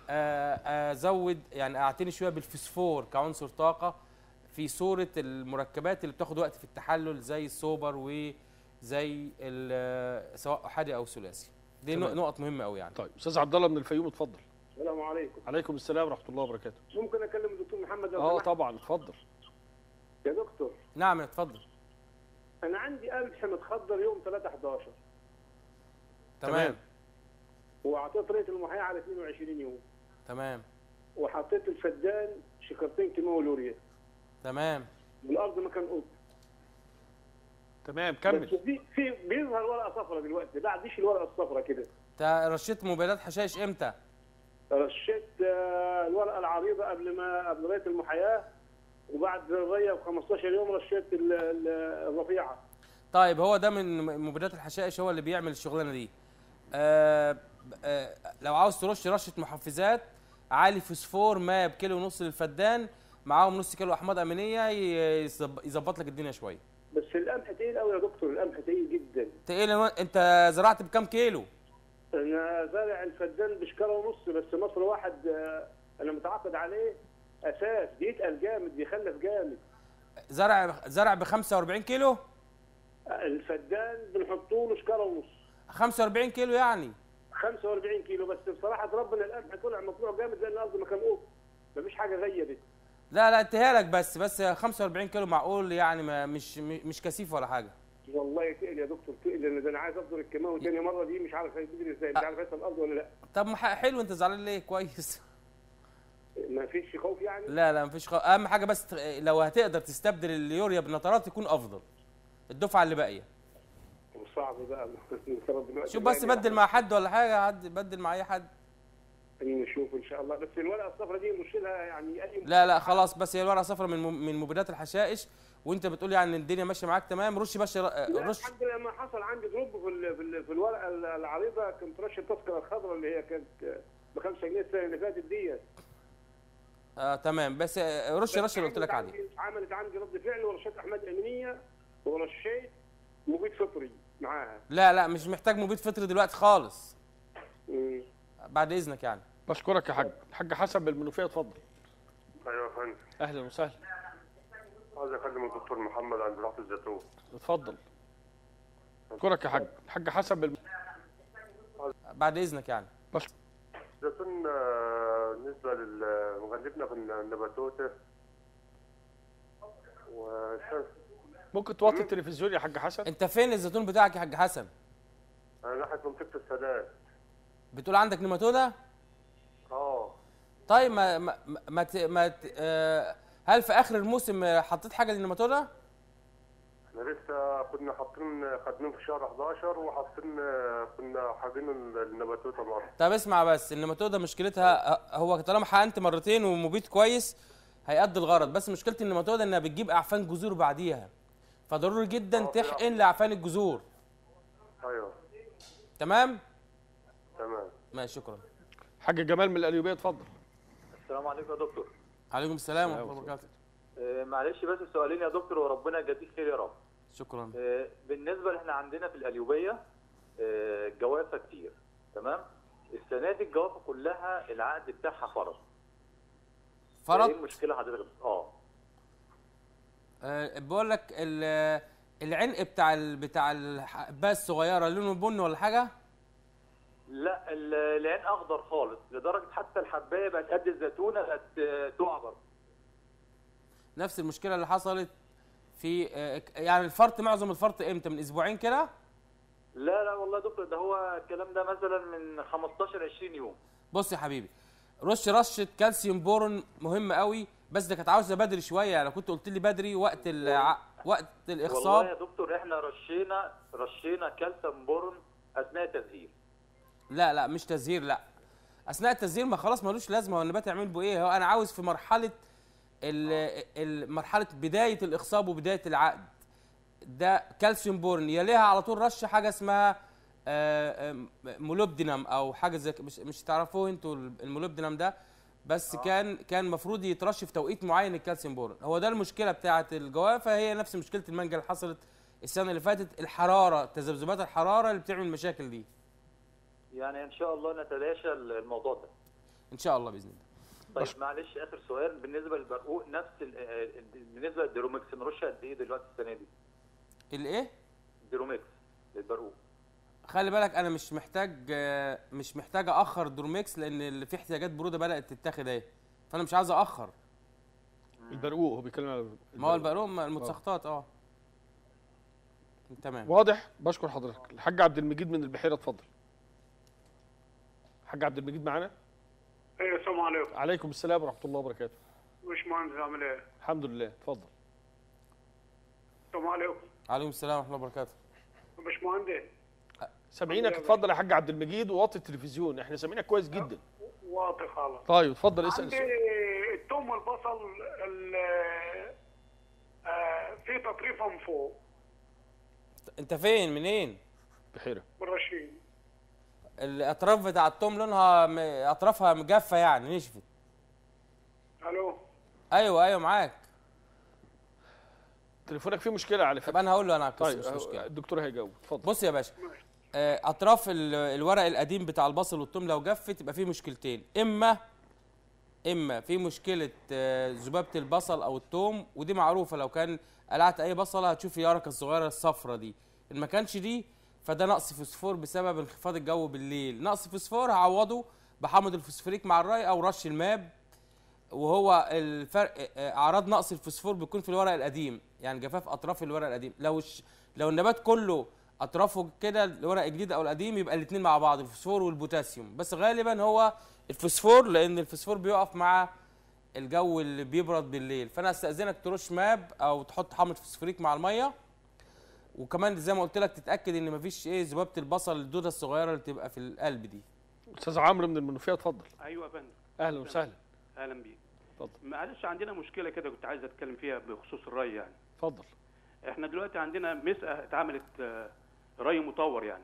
Speaker 2: ازود يعني اعتني شويه بالفسفور كعنصر طاقه في صوره المركبات اللي بتاخد وقت في التحلل زي السوبر وزي سواء احادي او ثلاثي. دي
Speaker 1: تمام.
Speaker 2: نقط مهمه قوي يعني.
Speaker 1: طيب استاذ عبد الله من الفيوم، اتفضل.
Speaker 8: السلام عليكم.
Speaker 1: عليكم السلام ورحمه الله وبركاته.
Speaker 8: ممكن اكلم الدكتور محمد لو سمحت؟
Speaker 1: طبعا اتفضل.
Speaker 8: يا دكتور
Speaker 2: نعم اتفضل.
Speaker 8: انا عندي قمح متخضر يوم 3/11
Speaker 2: تمام
Speaker 8: واعطيت ريت المحياه على 22 يوم
Speaker 2: تمام
Speaker 8: وحطيت الفدان شكرتين كيماوي يوريا
Speaker 2: تمام
Speaker 8: بالارض مكان قط.
Speaker 1: تمام
Speaker 8: بس
Speaker 1: كمل.
Speaker 8: في بيظهر ورقه صفراء دلوقتي، بعديش الورقه الصفراء كده.
Speaker 2: انت رشيت مبيدات حشائش امتى؟
Speaker 8: رشيت الورقه العريضه قبل ريت المحياه، وبعد الريه ب 15 يوم رشيت الرفيعه.
Speaker 2: طيب هو ده من مبيدات الحشائش هو اللي بيعمل الشغلانه دي. لو عاوز ترش رشه محفزات عالي فوسفور ما بكيلو ونص للفدان معاهم نص كيلو احماض امينيه يظبط لك الدنيا شويه.
Speaker 8: بس القمح تقيل قوي يا دكتور، القمح تقيل جدا.
Speaker 2: تقيل. انت زرعت بكام كيلو؟
Speaker 8: انا زارع الفدان بشكاره ونص، بس مصر واحد انا متعاقد عليه اساس، بيتقل جامد، بيخلف جامد.
Speaker 2: زرع ب 45 كيلو؟
Speaker 8: الفدان بنحطوا له شكاره ونص.
Speaker 2: 45 كيلو يعني؟
Speaker 8: 45 كيلو، بس بصراحه ربنا القمح طلع مطلوع جامد لان الارض مكان قوط، مفيش حاجه غيبت.
Speaker 2: لا اديها لك بس 45 كيلو معقول يعني مش كثيف ولا حاجه.
Speaker 8: والله تقل يا دكتور، تقل. انا عايز افضل الكيماوي تاني مره دي، مش عارف هيجري ازاي، مش عارف هيصل الارض ولا لا.
Speaker 2: طب ما حلو، انت زعلان ليه؟ كويس.
Speaker 8: ما فيش خوف يعني؟
Speaker 2: لا مفيش خوف. اهم حاجه بس لو هتقدر تستبدل اليوريا بالنطرات يكون افضل الدفعه اللي باقيه.
Speaker 8: صعب بقى دلوقتي.
Speaker 2: شوف بس بدل مع حد ولا حاجه، بدل مع اي حد.
Speaker 8: نشوف ان شاء الله. بس الورقه الصفراء دي نشيلها يعني اي
Speaker 2: لا خلاص، بس هي الورقه الصفراء من مبيدات الحشائش، وانت بتقول يعني الدنيا ماشيه معاك تمام. رش رش.
Speaker 8: لحد لما حصل عندي دروب في الورقه العريضه، كنت رش التذكره الخضراء اللي هي كانت ب 5 جنيه السنه اللي فاتت ديت.
Speaker 2: تمام. بس رش اللي قلت لك عليه.
Speaker 8: عملت عندي رد فعل، ورشيت احماد امينيه ورشيت مبيد فطري معاها.
Speaker 2: لا مش محتاج مبيد فطري دلوقتي خالص. بعد اذنك يعني.
Speaker 1: بشكرك يا حاج. الحاج حسن بالمنوفيه، اتفضل.
Speaker 7: ايوه يا فندم.
Speaker 1: اهلا وسهلا.
Speaker 7: عايز اكلم الدكتور محمد عن زراعه الزيتون.
Speaker 1: اتفضل. بشكرك يا حاج. الحاج حسن
Speaker 2: بعد اذنك يعني.
Speaker 7: الزيتون بالنسبه لمغلبنا في النباتوته
Speaker 1: ممكن توطي التلفزيون يا حاج حسن؟
Speaker 2: انت فين الزيتون بتاعك يا حاج حسن؟
Speaker 7: انا ناحيه منطقه السادات.
Speaker 2: بتقول عندك نيماتوده؟ طيب هل في اخر الموسم حطيت حاجه للنيماتوده؟
Speaker 7: احنا لسه كنا خادمين في شهر 11 كنا حاجين النباتوته مره.
Speaker 2: طب اسمع بس، النيماتوده مشكلتها هو طالما حقنت مرتين ومبيد كويس هيأدي الغرض، بس مشكله النيماتوده انها بتجيب اعفان جذور بعديها، فضروري جدا تحقن لاعفان الجذور.
Speaker 7: ايوه
Speaker 2: تمام ماشي. شكرا.
Speaker 1: حاج جمال من القليوبيه، اتفضل.
Speaker 9: السلام عليكم يا دكتور.
Speaker 2: عليكم السلام ورحمه الله وبركاته.
Speaker 9: معلش بس السؤالين يا دكتور، وربنا يجازيك خير يا رب.
Speaker 2: شكرا.
Speaker 9: بالنسبه احنا عندنا في القليوبيه جوافه كتير، تمام؟ السنه دي الجوافه كلها العقد بتاعها فرض. ايه المشكله حضرتك؟
Speaker 2: بقول لك العنق بتاع الحبايه الصغيره لونه بني ولا حاجه؟
Speaker 9: لا العين اخضر خالص، لدرجه حتى الحبايه بقت قد الزيتونه، بقت تعبر.
Speaker 2: نفس المشكله اللي حصلت في يعني الفرط. معظم الفرط امتى؟ من اسبوعين كده؟
Speaker 9: لا والله يا دكتور، ده هو الكلام ده مثلا من 15 20 يوم.
Speaker 2: بص يا حبيبي، رشه كالسيوم بورون مهمه قوي، بس ده كانت عاوزه بدري شويه. يعني لو كنت قلت لي بدري وقت الاخصاب.
Speaker 9: والله يا دكتور احنا رشينا كالسيوم بورون اثناء التزهير.
Speaker 2: لا مش تزهير. لا اثناء التزهير ما خلاص ملوش لازمه، هو النبات يعمل بيه ايه؟ هو انا عاوز في مرحله مرحله بدايه الاخصاب وبدايه العقد، ده كالسيوم بورن. يليها على طول رشه حاجه اسمها مولوبدينم او حاجه زي مش تعرفوه انتوا المولوبدينم ده، بس كان المفروض يترش في توقيت معين الكالسيوم بورن. هو ده المشكله بتاعه الجوافه، هي نفس مشكله المانجا اللي حصلت السنه اللي فاتت، الحراره، تذبذبات الحراره اللي بتعمل المشاكل دي.
Speaker 9: يعني ان شاء الله نتلاشى الموضوع ده.
Speaker 2: ان شاء الله باذن الله.
Speaker 9: طيب معلش اخر سؤال بالنسبه للبرقوق نفس بالنسبه للديروميكس نرش قد ايه دلوقتي السنه دي؟
Speaker 2: الايه؟
Speaker 9: الديروميكس للبرقوق.
Speaker 2: خلي بالك انا مش محتاج اخر الدروميكس، لان في احتياجات بروده بدات تتاخد اهي، فانا مش عايز اخر.
Speaker 1: البرقوق هو بيتكلم على
Speaker 2: ما هو البرقوق المتساقطات تمام.
Speaker 1: واضح. بشكر حضرتك. الحاج عبد المجيد من البحيره، اتفضل. الحاج عبد المجيد معانا؟
Speaker 8: ايوه السلام عليكم.
Speaker 1: عليكم السلام ورحمه الله وبركاته.
Speaker 8: باشمهندس عامل ايه؟
Speaker 1: الحمد لله، اتفضل.
Speaker 8: السلام عليكم.
Speaker 2: عليكم السلام ورحمه الله وبركاته.
Speaker 8: باشمهندس
Speaker 1: سامعينك، اتفضل يا حاج عبد المجيد، ووطي التلفزيون، احنا سامعينك كويس جدا.
Speaker 8: واطي خالص.
Speaker 1: طيب اتفضل اسال
Speaker 8: عندي
Speaker 1: السؤال.
Speaker 8: الثوم والبصل في تطريفه من فوق.
Speaker 2: انت فين منين؟
Speaker 1: بحيره.
Speaker 8: بالرشيد.
Speaker 2: الاطراف بتاع التوم لونها اطرافها مجفه يعني نشفت.
Speaker 8: الو.
Speaker 2: ايوه معاك.
Speaker 1: تليفونك فيه مشكله على فكره.
Speaker 2: طب انا هقول له انا
Speaker 1: طيب
Speaker 2: مش مشكله.
Speaker 1: الدكتور هيجاوب، اتفضل.
Speaker 2: بص يا باشا، اطراف الورق القديم بتاع البصل والثوم لو جفت يبقى فيه مشكلتين، اما في مشكله ذبابه البصل او الثوم، ودي معروفه لو كان قلعت اي بصله هتشوف اليرقه الصغيره الصفرة دي، ان ما كانش دي فده نقص فوسفور بسبب انخفاض الجو بالليل. نقص فوسفور هعوضه بحامض الفوسفوريك مع الري او رش الماب، وهو الفرق اعراض نقص الفوسفور بيكون في الورق القديم، يعني جفاف اطراف الورق القديم. لو النبات كله اطرافه كده الورق الجديد او القديم يبقى الاثنين مع بعض، الفوسفور والبوتاسيوم، بس غالبا هو الفوسفور لان الفوسفور بيقف مع الجو اللي بيبرد بالليل. فانا استاذنك ترش ماب او تحط حامض فوسفوريك مع الميه، وكمان زي ما قلت لك تتاكد ان مفيش ذبابه البصل الدوده الصغيره اللي تبقى في القلب دي.
Speaker 1: استاذ عمرو من المنوفيه، اتفضل.
Speaker 10: ايوه يا فندم.
Speaker 1: اهلا وسهلا.
Speaker 10: اهلا بيك.
Speaker 1: اتفضل.
Speaker 10: معلش عندنا مشكله كده كنت عايز اتكلم فيها بخصوص الري يعني.
Speaker 1: اتفضل.
Speaker 10: احنا دلوقتي عندنا مسقه اتعملت ري مطور يعني.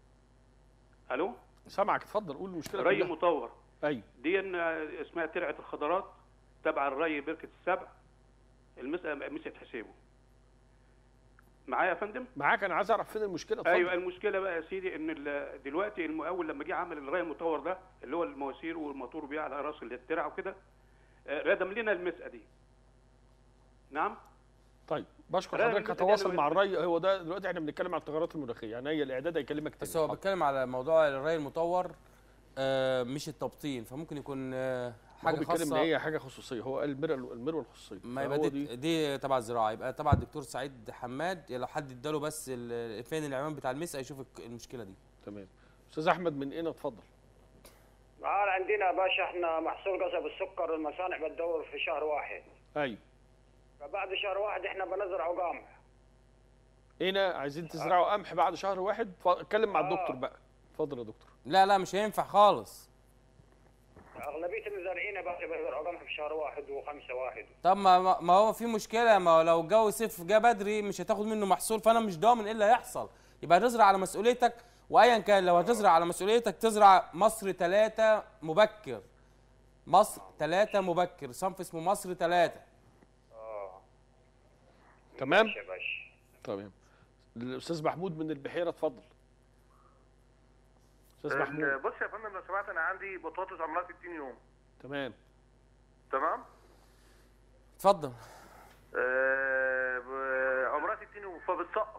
Speaker 10: الو؟
Speaker 1: سامعك، اتفضل قول المشكله.
Speaker 10: ري مطور.
Speaker 1: ايوه.
Speaker 10: دي اسمها ترعه الخضروات تبع الري بركه السبع. المسقه مسقه حسيبه. معايا يا فندم؟
Speaker 1: معاك، انا عايز اعرف فين المشكله. اتفضل.
Speaker 10: ايوه المشكله بقى يا سيدي ان دلوقتي المقاول لما جه عمل الري المطور ده اللي هو المواسير والموتور بيه على راس الترعه وكده ردم لنا المسقه دي. نعم؟
Speaker 1: طيب بشكر حضرتك. هتواصل مع الري. هو ده دلوقتي احنا بنتكلم عن التغيرات المناخيه، يعني هي الاعداد هيكلمك تاني.
Speaker 2: بس هو بيتكلم على موضوع الري المطور مش التبطين، فممكن يكون حاجه خاصه.
Speaker 1: بيتكلم ان هي حاجه خصوصيه، هو المروه الخصوصيه.
Speaker 2: ما يبقى دي تبع الزراعه، يبقى تبع الدكتور سعيد حماد، لو حد اداله بس فين العنوان بتاع المسقه يشوف المشكله دي.
Speaker 1: تمام. استاذ احمد من هنا، اتفضل.
Speaker 11: عندنا يا باشا احنا محصول قصب السكر المصانع بتدور في شهر واحد.
Speaker 1: ايوه.
Speaker 11: فبعد شهر واحد احنا بنزرعه قمح.
Speaker 1: هنا عايزين تزرعوا قمح بعد شهر واحد؟ اتكلم مع الدكتور بقى. اتفضل يا دكتور.
Speaker 2: لا مش هينفع خالص.
Speaker 11: اغلبيه المزارعين يا باشا بيزرعوا قمح في شهر واحد و5 واحد.
Speaker 2: طب ما هو في مشكله، ما هو لو الجو صيف جه بدري مش هتاخد منه محصول، فانا مش ضامن ايه اللي هيحصل. يبقى تزرع على مسؤوليتك، وايا كان لو هتزرع على مسؤوليتك تزرع مصر 3 مبكر. مصر 3 مبكر، صنف اسمه مصر 3.
Speaker 1: تمام
Speaker 11: يا باشا.
Speaker 1: تمام. الاستاذ محمود من البحيره، اتفضل. استاذ محمود.
Speaker 7: بص يا فندم لو سمحت، انا عندي بطاطس عمرها 60 يوم.
Speaker 1: تمام.
Speaker 2: اتفضل.
Speaker 7: عمرها 60 يوم فبتسقط.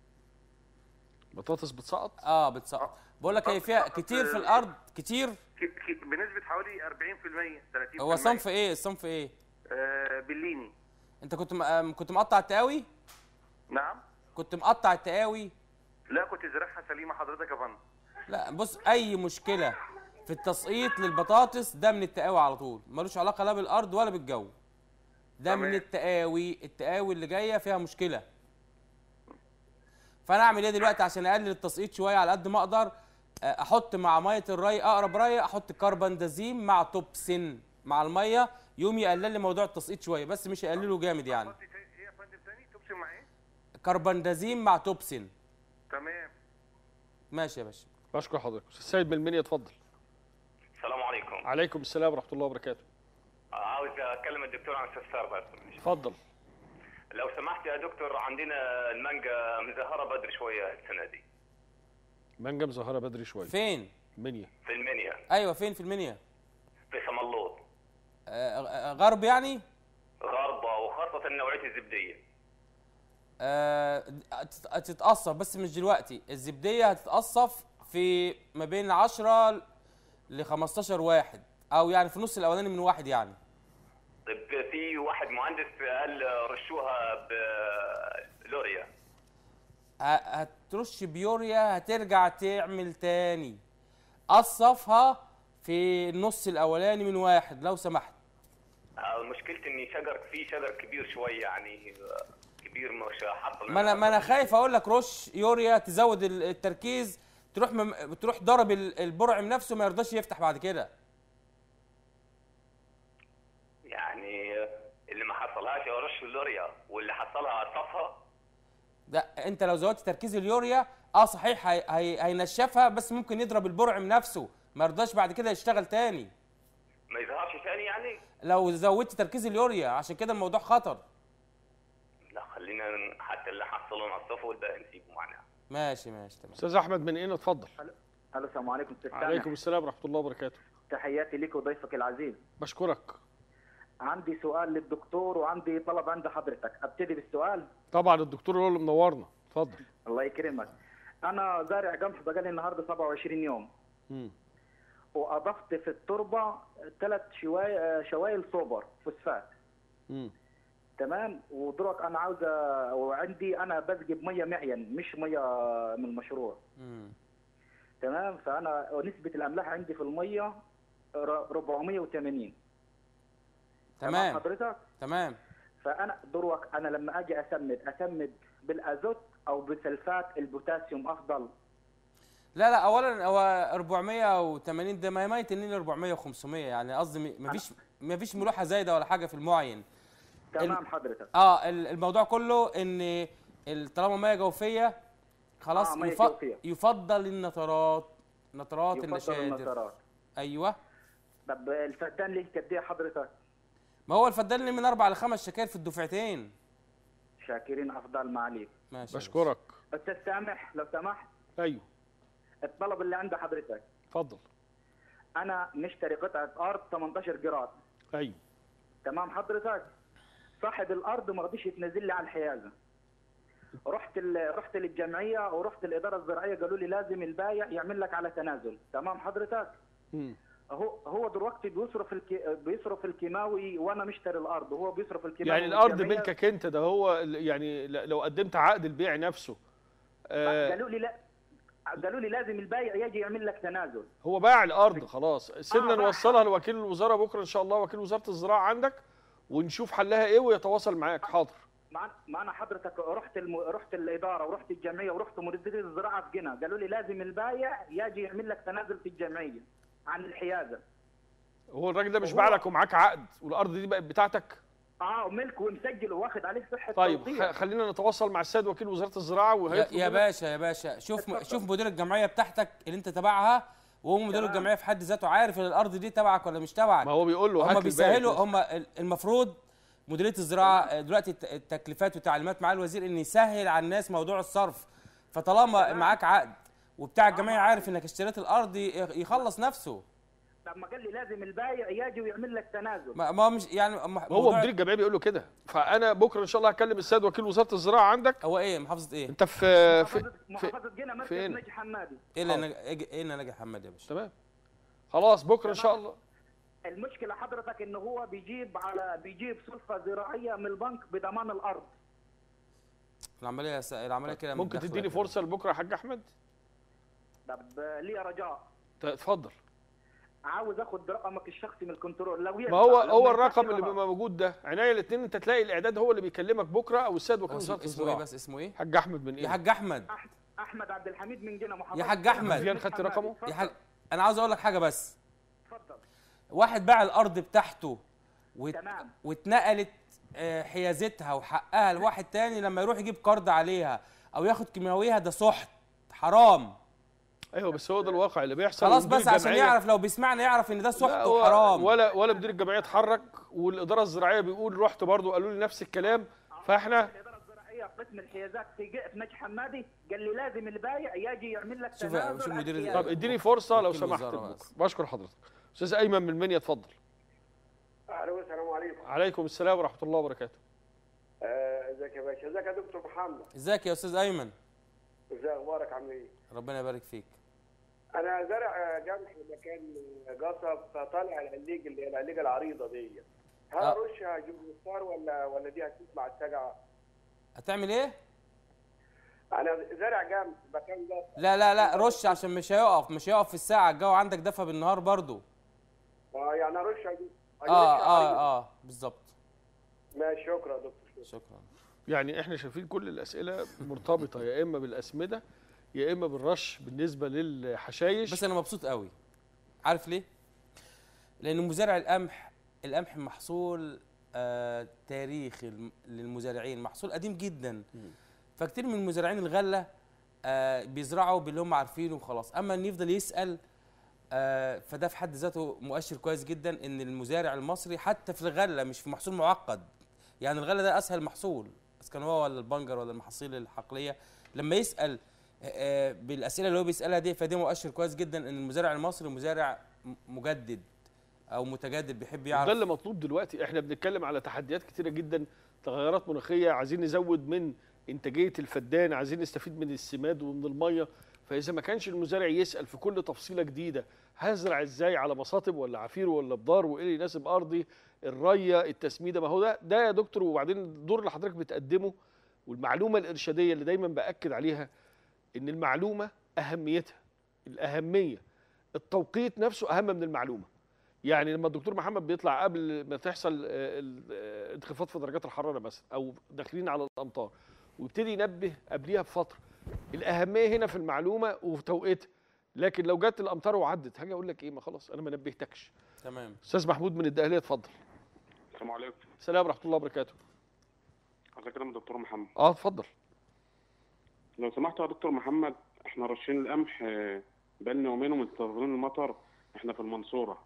Speaker 1: بطاطس بتسقط؟
Speaker 2: بتسقط. بقول لك هي فيها كتير في الارض، كتير
Speaker 7: بنسبه حوالي 40% 30%.
Speaker 2: هو صنف ايه؟ الصنف ايه؟
Speaker 7: بليني.
Speaker 2: انت كنت مقطع التقاوي؟
Speaker 7: نعم.
Speaker 2: كنت مقطع التقاوي؟
Speaker 7: لا كنت زارعها سليمه حضرتك يا فندم.
Speaker 2: لا بص، اي مشكله في التسقيط للبطاطس ده من التقاوي على طول، ملوش علاقه لا بالارض ولا بالجو. ده من التقاوي اللي جايه فيها مشكله. فانا اعمل ايه دلوقتي عشان اقلل التسقيط شويه على قد ما اقدر؟ احط مع ميه الري، اقرب ري احط كربندازيم مع توبسين مع الميه، يوم يقلل لي موضوع التسقيط شويه، بس مش يقلله جامد يعني.
Speaker 7: ايه يا فندم تاني؟ توبسين مع ايه؟
Speaker 2: كربندازيم مع توبسين.
Speaker 7: تمام.
Speaker 2: ماشي يا باشا.
Speaker 1: بشكر حضرتك. استاذ سيد من المنيا، اتفضل.
Speaker 12: السلام عليكم.
Speaker 1: عليكم السلام ورحمه الله وبركاته.
Speaker 12: عاوز اكلم الدكتور عن استفسار بس.
Speaker 1: اتفضل.
Speaker 12: لو سمحت يا دكتور، عندنا المانجا مزهره بدري شويه السنه دي.
Speaker 1: مانجا مزهره بدري شويه.
Speaker 2: فين؟
Speaker 1: المنيا.
Speaker 12: في المنيا.
Speaker 2: ايوه فين في المنيا؟
Speaker 12: في سملوط.
Speaker 2: غرب يعني؟
Speaker 12: غربة، وخاصة نوعية الزبدية.
Speaker 2: هتتقصف بس مش دلوقتي. الزبدية هتتقصف في ما بين 10 ل 15 واحد، او يعني في النص الاولاني من واحد يعني.
Speaker 12: طيب في واحد مهندس قال رشوها بلوريا.
Speaker 2: هترش بيوريا هترجع تعمل تاني. قصفها في النص الاولاني من واحد لو سمحت.
Speaker 12: مشكلتي اني في شجر كبير شويه يعني، كبير مش حاطط.
Speaker 2: ما انا خايف اقول لك رش يوريا تزود التركيز، تروح ضرب البرعم نفسه ما يرضاش يفتح بعد كده.
Speaker 12: يعني اللي ما حصلهاش رش اللوريا، واللي حصلها قصفها.
Speaker 2: ده انت لو زودت تركيز اليوريا صحيح هينشفها، بس ممكن يضرب البرعم نفسه ما يرضاش بعد كده يشتغل تاني.
Speaker 12: ما يظهرش تاني يعني؟
Speaker 2: لو زودت تركيز اليوريا، عشان كده الموضوع خطر.
Speaker 12: لا خلينا حتى اللي حصله نقصفه والباقي نسيبه معنا.
Speaker 2: ماشي تمام.
Speaker 1: استاذ احمد من ايه؟ اتفضل.
Speaker 13: الو السلام عليكم استاذ سامح.
Speaker 1: وعليكم السلام ورحمه الله وبركاته.
Speaker 13: تحياتي لك وضيفك العزيز.
Speaker 1: بشكرك.
Speaker 13: عندي سؤال للدكتور وعندي طلب عند حضرتك. ابتدي بالسؤال؟
Speaker 1: طبعا الدكتور هو اللي منورنا. اتفضل.
Speaker 13: الله يكرمك. انا زارع قمح بقالي النهارده 27 يوم. واضفت في التربه 3 شوايل سوبر فوسفات. تمام. ودرك انا عاوزه، وعندي انا بسقي بميه معين مش ميه من المشروع. تمام. فانا نسبه الاملاح عندي في الميه 480.
Speaker 2: تمام
Speaker 13: حضرتك؟
Speaker 2: تمام.
Speaker 13: فانا دروك انا لما اجي اسمد بالازوت او بسلفات البوتاسيوم افضل؟
Speaker 2: لا اولا هو 480 ده ما النيل 400 و500 يعني، قصدي مفيش ملوحه زايده ولا حاجه في المعين.
Speaker 13: تمام حضرتك.
Speaker 2: الموضوع كله ان طالما ميه جوفيه خلاص يفضل النترات، النشادر. ايوه.
Speaker 13: طب الفدان ليه قد ايه حضرتك؟
Speaker 2: ما هو الفدان ليه من 4 ل 5 شكاير في الدفعتين.
Speaker 13: شاكرين افضل ما عليك.
Speaker 2: ماشي.
Speaker 1: بشكرك.
Speaker 13: استاذ سامح لو سمحت.
Speaker 1: ايوه.
Speaker 13: الطلب اللي عند حضرتك.
Speaker 1: اتفضل.
Speaker 13: انا مشتري قطعه ارض 18 جراد.
Speaker 1: ايوه.
Speaker 13: تمام حضرتك. صاحب الارض ما رضيش يتنزل لي على الحيازه. رحت للجمعيه ورحت الاداره الزراعيه قالوا لي لازم البايع يعمل لك على تنازل. تمام حضرتك. هو دلوقتي بيصرف الكيماوي وانا مشتري الارض وهو بيصرف الكيماوي.
Speaker 1: يعني الارض ملكك انت، ده هو يعني لو قدمت عقد البيع نفسه.
Speaker 13: قالوا لي لا، قالوا لي لازم البايع يجي يعمل لك تنازل.
Speaker 1: هو باع الارض خلاص. سيبنا نوصلها لوكيل الوزاره بكره ان شاء الله، وكيل وزاره الزراعه عندك، ونشوف حلها ايه ويتواصل معاك. حاضر.
Speaker 13: معنا حضرتك. رحت الاداره ورحت الجمعيه ورحت مديريه الزراعه في قنا، قالوا لي لازم البايع يجي يعمل لك تنازل في الجمعيه عن الحيازه.
Speaker 1: هو الراجل ده مش باع لك ومعاك عقد والارض دي بقت بتاعتك؟
Speaker 13: ملك ومسجل وواخد عليه صحه.
Speaker 1: طيب خلينا نتواصل مع السيد وكيل وزاره الزراعه
Speaker 2: يا باشا شوف مدير الجمعيه بتاعتك اللي انت تبعها، وهو مدير الجمعيه في حد ذاته عارف ان الارض دي تبعك ولا مش تبعك.
Speaker 1: ما هو بيقول له
Speaker 2: هم بيسهلوا. هم المفروض مديريه الزراعه دلوقتي التكليفات وتعليمات مع الوزير ان يسهل على الناس موضوع الصرف. فطالما معاك عقد وبتاع الجمعيه عارف انك اشتريت الارض يخلص نفسه.
Speaker 13: لما قال لي لازم البايع يجي ويعمل لك تنازل.
Speaker 2: ما مش يعني
Speaker 1: هو مدير الجمعيه بيقول له كده. فانا بكره ان شاء الله هكلم السيد وكيل وزاره الزراعه عندك.
Speaker 2: هو ايه محافظه ايه؟
Speaker 1: انت في
Speaker 13: محافظه قنا مركز ناجي حمادي.
Speaker 2: ايه ناجي حمادي يا باشا؟
Speaker 1: تمام. خلاص بكره ان شاء الله.
Speaker 13: المشكله حضرتك ان هو بيجيب سلفه زراعيه من البنك بضمان الارض.
Speaker 2: العمليه كده.
Speaker 1: ممكن تديني فرصه لبكره يا حاج احمد؟
Speaker 13: طب لي رجاء.
Speaker 1: اتفضل.
Speaker 13: عاوز اخد رقمك الشخصي من الكنترول لو
Speaker 1: ما هو الرقم اللي بيبقى موجود ده عينيا الاثنين. انت تلاقي الاعداد هو اللي بيكلمك بكره او السيد وكيل وزاره الزراعه.
Speaker 2: اسمه ايه بس؟ اسمه ايه؟
Speaker 1: حاج احمد من ايه؟
Speaker 2: يا حاج احمد.
Speaker 13: احمد عبد الحميد من جنة محافظه.
Speaker 2: يا حاج احمد
Speaker 1: فين خدت رقمه؟
Speaker 2: يا حاج انا عاوز اقول لك حاجه بس.
Speaker 13: اتفضل.
Speaker 2: واحد باع الارض بتاعته واتنقلت حيازتها وحقها لواحد تاني، لما يروح يجيب قرض عليها او ياخد كيماويها ده سحت حرام.
Speaker 1: ايوه بس هو ده الواقع اللي بيحصل.
Speaker 2: خلاص بس عشان يعرف لو بيسمعنا يعرف ان ده سحت وحرام.
Speaker 1: ولا مدير الجمعيه اتحرك، والاداره الزراعيه بيقول رحت برضه قالوا لي نفس الكلام. فاحنا
Speaker 13: الاداره الزراعيه قسم الحيازات في ناجي حمادي قال لي لازم البايع يجي يعمل لك تنازل.
Speaker 1: طب اديني فرصه لو سمحت. بشكر حضرتك. استاذ ايمن من المنيا، اتفضل.
Speaker 14: الو السلام عليكم.
Speaker 1: عليكم السلام ورحمه الله وبركاته.
Speaker 14: ازيك يا باشا؟ ازيك يا دكتور محمد؟
Speaker 2: ازيك يا استاذ ايمن؟
Speaker 14: ازي اخبارك؟ عامل ايه؟
Speaker 2: ربنا يبارك فيك.
Speaker 14: انا زارع جمح مكان قصب، فطالع العليج اللي هي العليجه العريضه دي. هل ارشها جلوستار ولا دي هتموت مع السجعه؟
Speaker 2: هتعمل ايه؟
Speaker 14: انا زارع جمح مكان قصب.
Speaker 2: لا رش، عشان مش هيقف في الساعه، الجو عندك دفى بالنهار برضو.
Speaker 14: يعني ارشها دي.
Speaker 2: بالظبط.
Speaker 14: ماشي، شكرا يا دكتور.
Speaker 2: شكرا.
Speaker 1: يعني احنا شايفين كل الاسئله مرتبطه يا اما بالاسمده يا اما بالرش بالنسبه للحشايش.
Speaker 2: بس انا مبسوط قوي، عارف ليه؟ لان مزارع القمح محصول تاريخي للمزارعين، محصول قديم جدا. فكتير من المزارعين الغله بيزرعوا باللي هم عارفينه وخلاص. اما ان يفضل يسال فده في حد ذاته مؤشر كويس جدا ان المزارع المصري حتى في الغله مش في محصول معقد. يعني الغله ده اسهل محصول، بس كان هو ولا البنجر ولا المحاصيل الحقليه، لما يسال بالاسئله اللي هو بيسالها دي، فده مؤشر كويس جدا ان المزارع المصري مزارع مجدد او متجدد، بيحب يعرف.
Speaker 1: ده اللي مطلوب دلوقتي. احنا بنتكلم على تحديات كتيره جدا، تغيرات مناخيه، عايزين نزود من انتاجيه الفدان، عايزين نستفيد من السماد ومن الميه. فاذا ما كانش المزارع يسال في كل تفصيله جديده، هزرع ازاي على مصاطب ولا عفير ولا بضار، وايه اللي يناسب ارضي، الريه، التسميده، ما هو ده يا دكتور. وبعدين الدور اللي حضرتك بتقدمه والمعلومه الارشاديه اللي دايما باكد عليها، ان المعلومه اهميتها، الاهميه، التوقيت نفسه اهم من المعلومه. يعني لما الدكتور محمد بيطلع قبل ما تحصل انخفاض في درجات الحراره مثلا، او داخلين على الامطار، ويبتدي ينبه قبليها بفتره، الاهميه هنا في المعلومه وفي توقيتها. لكن لو جت الامطار وعدت، هاجي اقول لك ايه؟ ما خلاص انا ما نبهتكش.
Speaker 2: تمام.
Speaker 1: استاذ محمود من الدقهليه، اتفضل.
Speaker 15: السلام عليكم.
Speaker 1: السلام ورحمه الله وبركاته.
Speaker 15: حضرتك كده دكتور محمد؟
Speaker 1: اتفضل.
Speaker 15: لو سمحت يا دكتور محمد، احنا راشين القمح بقالنا يومين ومنتظرين المطر، احنا في المنصوره.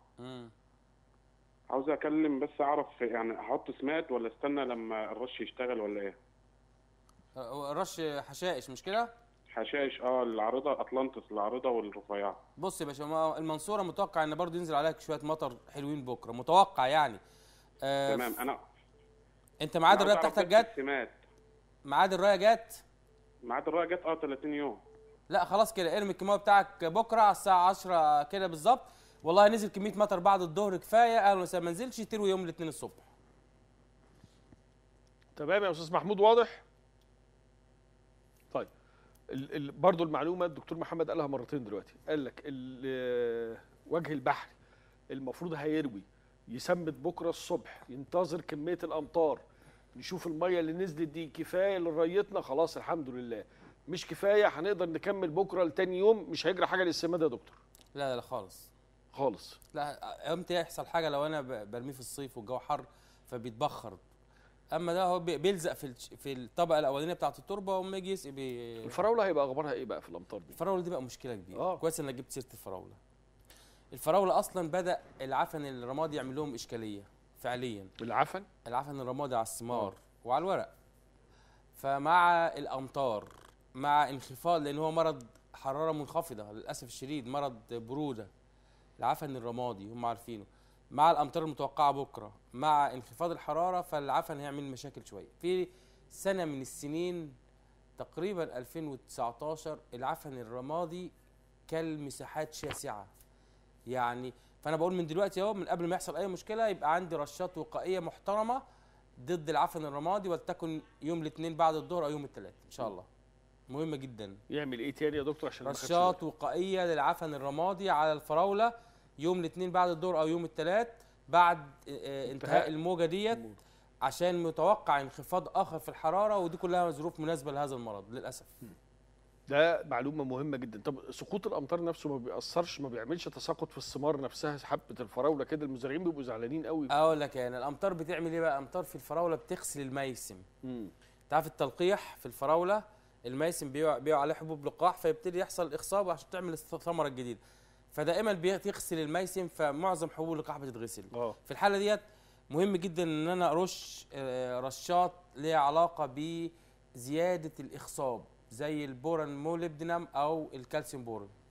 Speaker 15: عاوز اكلم بس اعرف يعني احط سماد ولا استنى لما الرش يشتغل ولا ايه؟
Speaker 2: الرش حشائش مش كده؟
Speaker 15: حشائش العارضه، اطلانتس العارضه والرفيعه.
Speaker 2: بص يا باشا، المنصوره متوقع ان برضه ينزل عليها شويه مطر حلوين بكره، متوقع يعني.
Speaker 15: تمام.
Speaker 2: انت ميعاد الرؤيه بتاعتك جت؟
Speaker 15: السماد.
Speaker 2: ميعاد الرؤيه جت؟
Speaker 15: ميعاد الرؤيه جت 30 يوم.
Speaker 2: لا خلاص كده، ارمي الكيماوي بتاعك بكره على الساعه 10 كده بالظبط. والله نزل كميه مطر بعد الظهر كفايه، اهلا وسهلا. ما نزلش تروي يوم الاثنين الصبح.
Speaker 1: تمام يا استاذ محمود، واضح؟ طيب برضه المعلومه الدكتور محمد قالها مرتين دلوقتي، قال لك وجه البحر المفروض هيروي، يسمد بكره الصبح، ينتظر كميه الامطار، نشوف الميه اللي نزلت دي كفايه لريتنا، خلاص الحمد لله. مش كفايه هنقدر نكمل بكره لتاني يوم، مش هيجرى حاجه للسماد يا دكتور.
Speaker 2: لا خالص
Speaker 1: خالص.
Speaker 2: لا، امتى يحصل حاجه؟ لو انا برميه في الصيف والجو حر فبيتبخر. اما ده هو بيلزق في الطبقه الاولانيه بتاعه التربه، وما يجي يسقي
Speaker 1: الفراوله هيبقى اخبارها ايه بقى في الامطار دي؟
Speaker 2: الفراوله دي بقى مشكله كبيره. كويس انك جبت سيره الفراوله. الفراوله اصلا بدا العفن الرمادي يعمل لهم اشكاليه فعليا.
Speaker 1: العفن
Speaker 2: الرمادي على الثمار وعلى الورق. فمع الامطار، مع انخفاض، لان هو مرض حراره منخفضه للاسف الشديد، مرض بروده، العفن الرمادي هم عارفينه. مع الامطار المتوقعه بكره، مع انخفاض الحراره، فالعفن هيعمل مشاكل شويه. في سنه من السنين تقريبا 2019 العفن الرمادي كل مساحات شاسعه. يعني فانا بقول من دلوقتي اهو، من قبل ما يحصل اي مشكله يبقى عندي رشات وقائيه محترمه ضد العفن الرمادي، ولتكن يوم الاثنين بعد الظهر او يوم الثلاث ان شاء الله. مهمه جدا.
Speaker 1: يعمل ايه تاني يا دكتور عشان
Speaker 2: رشات وقائيه للعفن الرمادي على الفراوله يوم الاثنين بعد الظهر او يوم الثلاث بعد انتهاء الموجه ديت، عشان متوقع انخفاض اخر في الحراره، ودي كلها ظروف مناسبه لهذا المرض للاسف.
Speaker 1: ده معلومه مهمه جدا. طب سقوط الامطار نفسه ما بيأثرش، ما بيعملش تساقط في الثمار نفسها؟ حبه الفراوله كده المزارعين بيبقوا زعلانين قوي.
Speaker 2: اقول لك يعني الامطار بتعمل ايه بقى؟ الامطار في الفراوله بتغسل الميسم. انت عارف التلقيح في الفراوله، الميسم بيقع عليه حبوب لقاح، فيبتدي يحصل اخصاب عشان تعمل الثمره الجديده. فدائما بتغسل الميسم، فمعظم حبوب اللقاح بتتغسل. في الحاله ديت مهم جدا ان انا ارش رشات ليها علاقه بزياده الاخصاب، زي البوران موليبدينم او الكالسيوم بوران.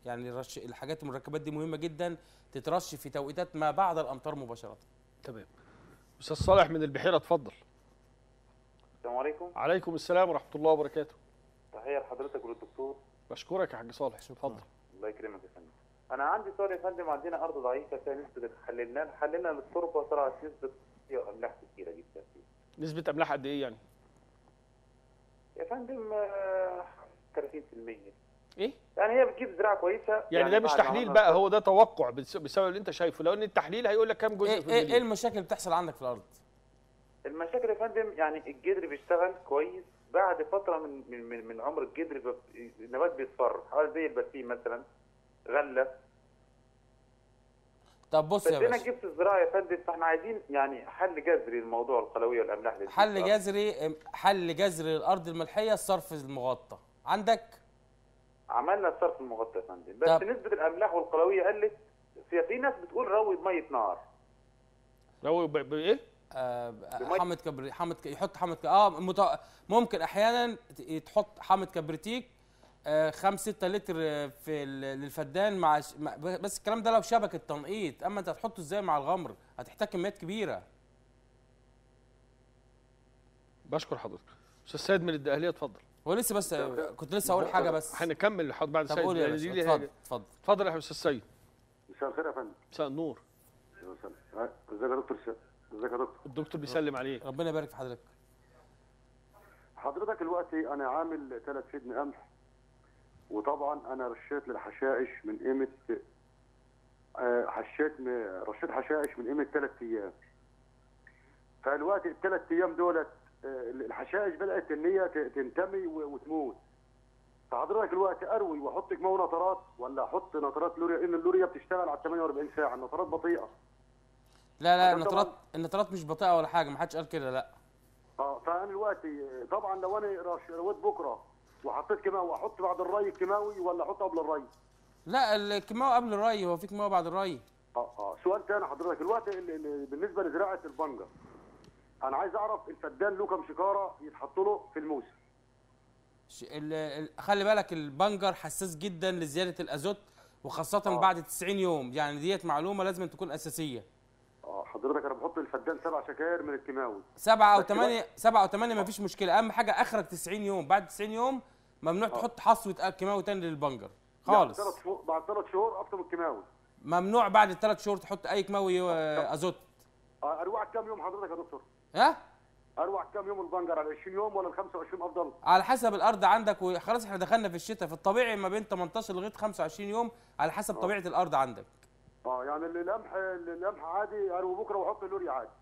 Speaker 2: يعني الحاجات المركبات دي مهمه جدا تترش في توقيتات ما بعد الامطار مباشره.
Speaker 1: تمام. استاذ صالح من البحيره، اتفضل.
Speaker 16: السلام عليكم.
Speaker 1: عليكم السلام ورحمه الله وبركاته.
Speaker 16: تحيه لحضرتك وللدكتور.
Speaker 1: بشكرك يا حاج صالح، اتفضل.
Speaker 16: الله يكرمك يا فندم. انا عندي سؤال يا فندم، عندنا ارض ضعيفه فيها نسبه حللنا للتربه طلعت نسبه فيها املاح كثيره جدا فيها.
Speaker 1: نسبه املاح قد ايه يعني؟
Speaker 16: يا فندم 30%.
Speaker 1: ايه؟
Speaker 16: يعني هي بتجيب زراعه كويسه.
Speaker 1: يعني ده مش تحليل بقى، هو ده توقع بسبب اللي انت شايفه، لو ان التحليل هيقول لك كام جزء في المليون.
Speaker 2: ايه المشاكل اللي بتحصل عندك في الارض؟
Speaker 16: المشاكل يا فندم يعني الجدر بيشتغل كويس، بعد فتره من عمر الجدر النبات بيصفر حوالي زي البرسيم مثلا، غله.
Speaker 2: طب بص يا باشا،
Speaker 16: بدنا الجبس الزراعي يا فندم، فاحنا عايزين يعني حل جذري للموضوع القلويه والاملاح.
Speaker 2: حل جذري للارض الملحيه، الصرف المغطى عندك؟
Speaker 16: عملنا الصرف المغطى يا فندم، بس نسبه الاملاح والقلويه قلت. في ناس بتقول روي بميه نار.
Speaker 1: روي بايه؟
Speaker 2: يحط حامض ممكن احيانا تحط حامض كبريتيك 5-6 لتر في للفدان بس الكلام ده لو شبكه تنقيط، اما انت هتحطه ازاي مع الغمر؟ هتحتاج كميات كبيره.
Speaker 1: بشكر حضرتك. استاذ سيد من الدقهليه، اتفضل.
Speaker 2: هو لسه بس كنت لسه هقول حاجه بس
Speaker 1: هنكمل لحد بعد
Speaker 2: سيد.
Speaker 1: طب
Speaker 2: قول يا باشا. اتفضل
Speaker 1: اتفضل يا استاذ سيد.
Speaker 17: مساء الخير يا فندم.
Speaker 1: مساء النور.
Speaker 17: ازيك يا دكتور؟ ازيك يا دكتور؟
Speaker 1: الدكتور بيسلم عليك.
Speaker 2: ربنا يبارك في حضرتك.
Speaker 17: حضرتك دلوقتي انا عامل 3 فدن قمح، وطبعا انا رشيت للحشائش من قيمه رشيت حشائش من قيمه 3 ايام. فالوقت ال3 ايام دولت الحشائش بدات ان هي تنتمي وتموت. فحضرتك الوقت اروي واحط كماوي نطرات ولا احط نطرات لوريا؟ ان اللوريا بتشتغل على 48 ساعه، النطرات بطيئه.
Speaker 2: لا النطرات مش بطيئه ولا حاجه، ما حدش قال كده، لا.
Speaker 17: فانا دلوقتي طبعا لو انا رويت بكره وحطيت كيماوي، احط بعد الري الكيماوي ولا احط قبل الري؟
Speaker 2: لا الكيماوي قبل الري، هو في كيماوي بعد الري.
Speaker 17: سؤال تاني حضرتك، الوقت بالنسبه لزراعه البنجر، انا عايز اعرف الفدان له كام شكاره يتحط له في الموسم؟
Speaker 2: خلي بالك البنجر حساس جدا لزياده الازوت، وخاصه بعد 90 يوم، يعني ديت معلومه لازم تكون اساسيه.
Speaker 17: حضرتك انا بحط الفدان 7 شكاير من الكيماوي.
Speaker 2: 7 أو 8 مفيش مشكله، اهم حاجه اخرك 90 يوم، بعد 90 يوم ممنوع تحط حصوه كيماوي تاني للبنجر خالص.
Speaker 17: بعد 3 شهور افطم الكيماوي.
Speaker 2: ممنوع بعد ال3 شهور تحط اي كيماوي ازوت.
Speaker 17: اروع كام يوم حضرتك يا دكتور؟ اروع كام يوم البنجر؟ على 20 يوم ولا ال 25 افضل؟
Speaker 2: على حسب الارض عندك، وخلاص احنا دخلنا في الشتاء، في الطبيعي ما بين 18 لغايه 25 يوم على حسب طبيعه الارض عندك.
Speaker 17: يعني القمح عادي اروي بكره واحط اللوريا عادي.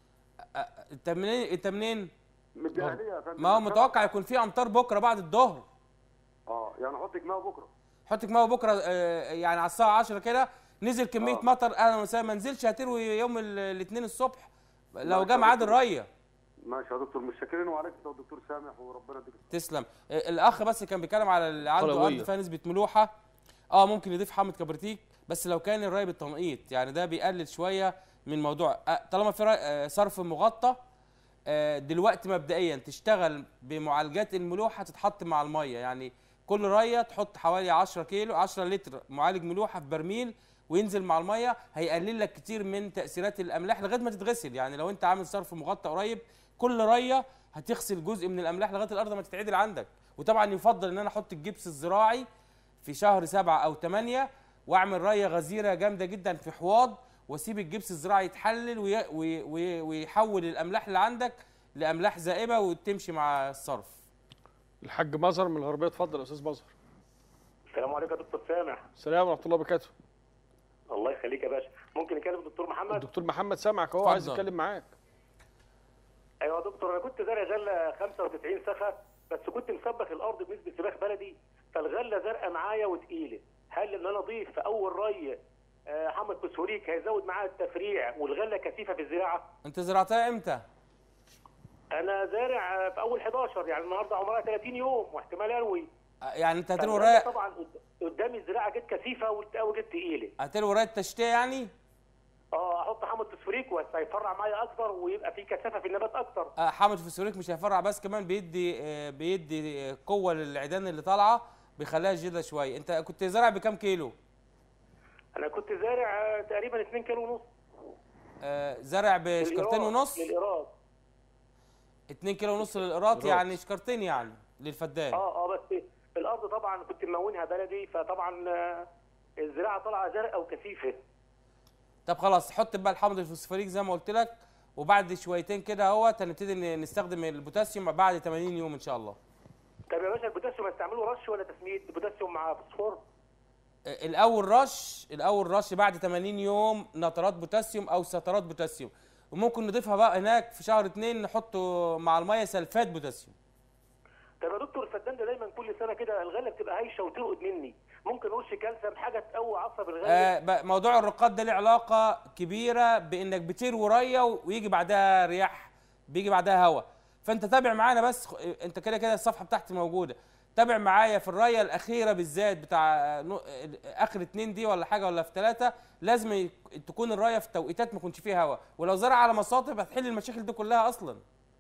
Speaker 2: انت منين؟
Speaker 17: من الدقهليه يا فندم.
Speaker 2: ما هو متوقع يكون في امطار بكره بعد الظهر.
Speaker 17: يعني احط كيماوي بكره.
Speaker 2: حط كيماوي بكره، يعني على الساعه 10 كده نزل كميه مطر، اهلا وسهلا. ما نزلش هتروي يوم الاثنين الصبح لو جه ميعاد الريه.
Speaker 17: ماشي يا دكتور، متشكرين وعليك انت والدكتور سامح، وربنا يديك.
Speaker 2: تسلم. الاخ بس كان بيتكلم على اللي عنده ارض فيها نسبه ملوحه، ممكن يضيف حامض كبريتيك، بس لو كان الري بالتنقيط، يعني ده بيقلل شويه من موضوع. طالما في صرف مغطى، دلوقتي مبدئيا تشتغل بمعالجات الملوحه تتحط مع الميه، يعني كل ريه تحط حوالي 10 لتر معالج ملوحه في برميل وينزل مع الميه، هيقلل لك كتير من تاثيرات الاملاح لغايه ما تتغسل. يعني لو انت عامل صرف مغطى قريب، كل ريه هتغسل جزء من الاملاح لغايه الارض ما تتعدل عندك. وطبعا يفضل ان انا احط الجبس الزراعي في شهر 7 أو 8، واعمل ريه غزيره جامده جدا في حواض، واسيب الجبس الزراعي يتحلل ويحول الاملاح اللي عندك لاملاح زائبه وتمشي مع الصرف.
Speaker 1: الحاج مظهر من الغربيه، اتفضل يا استاذ مظهر.
Speaker 18: السلام عليكم يا دكتور سامح.
Speaker 1: السلام ورحمه الله وبركاته.
Speaker 18: الله يخليك يا باشا. ممكن نكلم الدكتور محمد؟
Speaker 1: الدكتور محمد سامعك اهو، عايز يتكلم معاك.
Speaker 18: ايوه يا دكتور، انا كنت زارع غله 95 سخه، بس كنت مسبخ الارض بنسبه سباخ بلدي، فالغله زرقاء معايا وتقيله. هل ان انا اضيف في اول ري حامض فوسفوريك هيزود معايا التفريع والغله كثيفه في الزراعه؟
Speaker 2: انت زرعتها امتى؟
Speaker 18: انا زارع في اول 11، يعني النهارده عمرها 30 يوم واحتمال اروي.
Speaker 2: يعني انت هتروي ري
Speaker 18: طبعا قدامي الزراعه جت كثيفه وجت تقيله.
Speaker 2: هتروي ري التشتيه يعني؟
Speaker 18: احط حامض فوسفوريك وهيفرع معايا اكتر ويبقى في كثافه في النبات اكتر.
Speaker 2: حامض فوسفوريك مش هيفرع بس، كمان بيدي قوه للعيدان اللي طالعه، بيخليها جديده شويه. انت كنت زارع بكام كيلو؟
Speaker 18: انا كنت زارع تقريبا 2 كيلو ونص.
Speaker 2: زرع بشكرتين ونص
Speaker 18: للإيراد.
Speaker 2: 2 كيلو ونص للإيراد، يعني شكرتين يعني للفدان.
Speaker 18: بس الارض طبعا كنت ممونها بلدي، فطبعا الزراعه طالعه زرقاء وكثيفه.
Speaker 2: طب خلاص حط بقى الحمض الفوسفوريك زي ما قلت لك، وبعد شويتين كده اهوت هنبتدي نستخدم البوتاسيوم بعد 80 يوم ان شاء الله.
Speaker 18: طب يا باشا البوتاسيوم هستعمله رش ولا تسميد؟ بوتاسيوم مع فوسفور؟
Speaker 2: الاول رش بعد 80 يوم نترات بوتاسيوم او سترات بوتاسيوم، وممكن نضيفها بقى هناك في شهر 2 نحطه مع الميه سلفات بوتاسيوم.
Speaker 18: طب يا دكتور الفدان ده دايما كل سنه كده الغله بتبقى هايشه وترقد مني، ممكن ارش كالسيوم حاجه تقوي عصب الغله؟
Speaker 2: موضوع الرقاد ده له علاقه كبيره بانك بتروي ريه ويجي بعدها رياح، بيجي بعدها هواء، فانت تابع معانا بس. انت كده كده الصفحه بتاعتي موجوده، تابع معايا في الريه الاخيره بالذات بتاع اخر 2 دي ولا حاجه ولا في 3، لازم تكون الريه في توقيتات ما يكونش فيها هواء، ولو زرع على مصاطب هتحل المشاكل دي كلها اصلا.